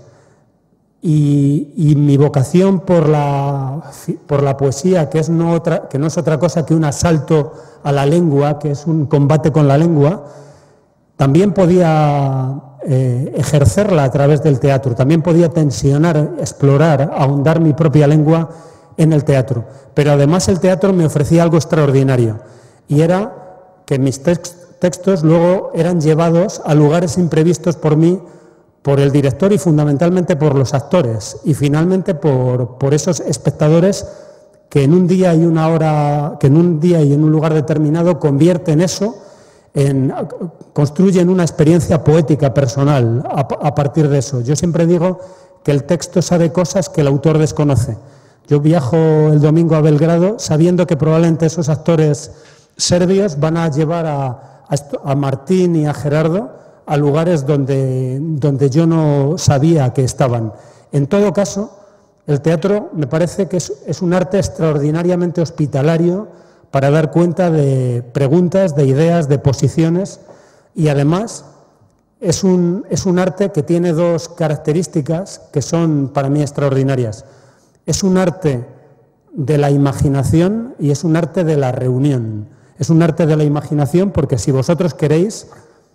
Y mi vocación por la poesía, que no es otra cosa que un asalto a la lengua, que es un combate con la lengua, también podía ejercerla a través del teatro, también podía tensionar, explorar, ahondar mi propia lengua en el teatro. Pero además el teatro me ofrecía algo extraordinario, y era que mis textos luego eran llevados a lugares imprevistos por mí, por el director y fundamentalmente por los actores, y finalmente por esos espectadores que en un día y una hora, que en un día y en un lugar determinado convierten eso construyen una experiencia poética personal a partir de eso. Yo siempre digo que el texto sabe cosas que el autor desconoce. Yo viajo el domingo a Belgrado sabiendo que probablemente esos actores serbios van a llevar a Martín y a Gerardo a lugares donde yo no sabía que estaban. En todo caso, el teatro me parece que es un arte extraordinariamente hospitalario para dar cuenta de preguntas, de ideas, de posiciones, y además es un arte que tiene dos características que son para mí extraordinarias. Es un arte de la imaginación y es un arte de la reunión. Es un arte de la imaginación porque si vosotros queréis,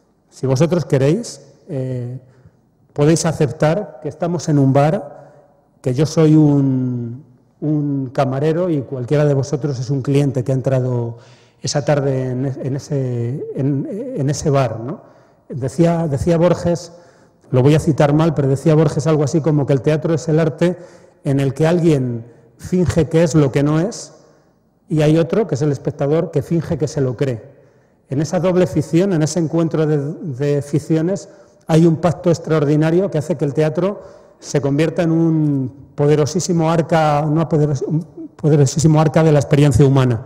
podéis aceptar que estamos en un bar, que yo soy un camarero y cualquiera de vosotros es un cliente que ha entrado esa tarde en ese bar, ¿no? Decía Borges, lo voy a citar mal, pero decía Borges algo así como que el teatro es el arte en el que alguien finge que es lo que no es y hay otro, que es el espectador, que finge que se lo cree. En esa doble ficción, en ese encuentro de ficciones, hay un pacto extraordinario que hace que el teatro se convierta en un poderosísimo arca de la experiencia humana.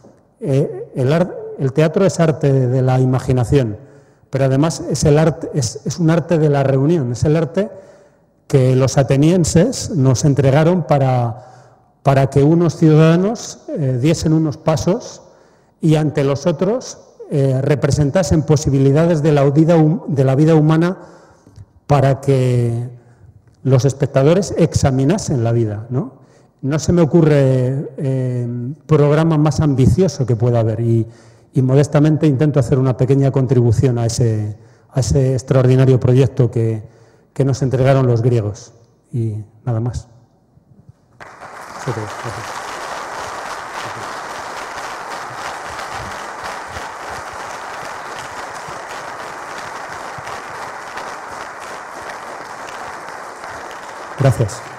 El teatro es arte de la imaginación, pero además es un arte de la reunión, es el arte que los atenienses nos entregaron para que unos ciudadanos diesen unos pasos y ante los otros representasen posibilidades de la vida humana para que los espectadores examinasen la vida, ¿no? No se me ocurre programa más ambicioso que pueda haber y modestamente intento hacer una pequeña contribución a ese extraordinario proyecto que nos entregaron los griegos. Y nada más. Gracias.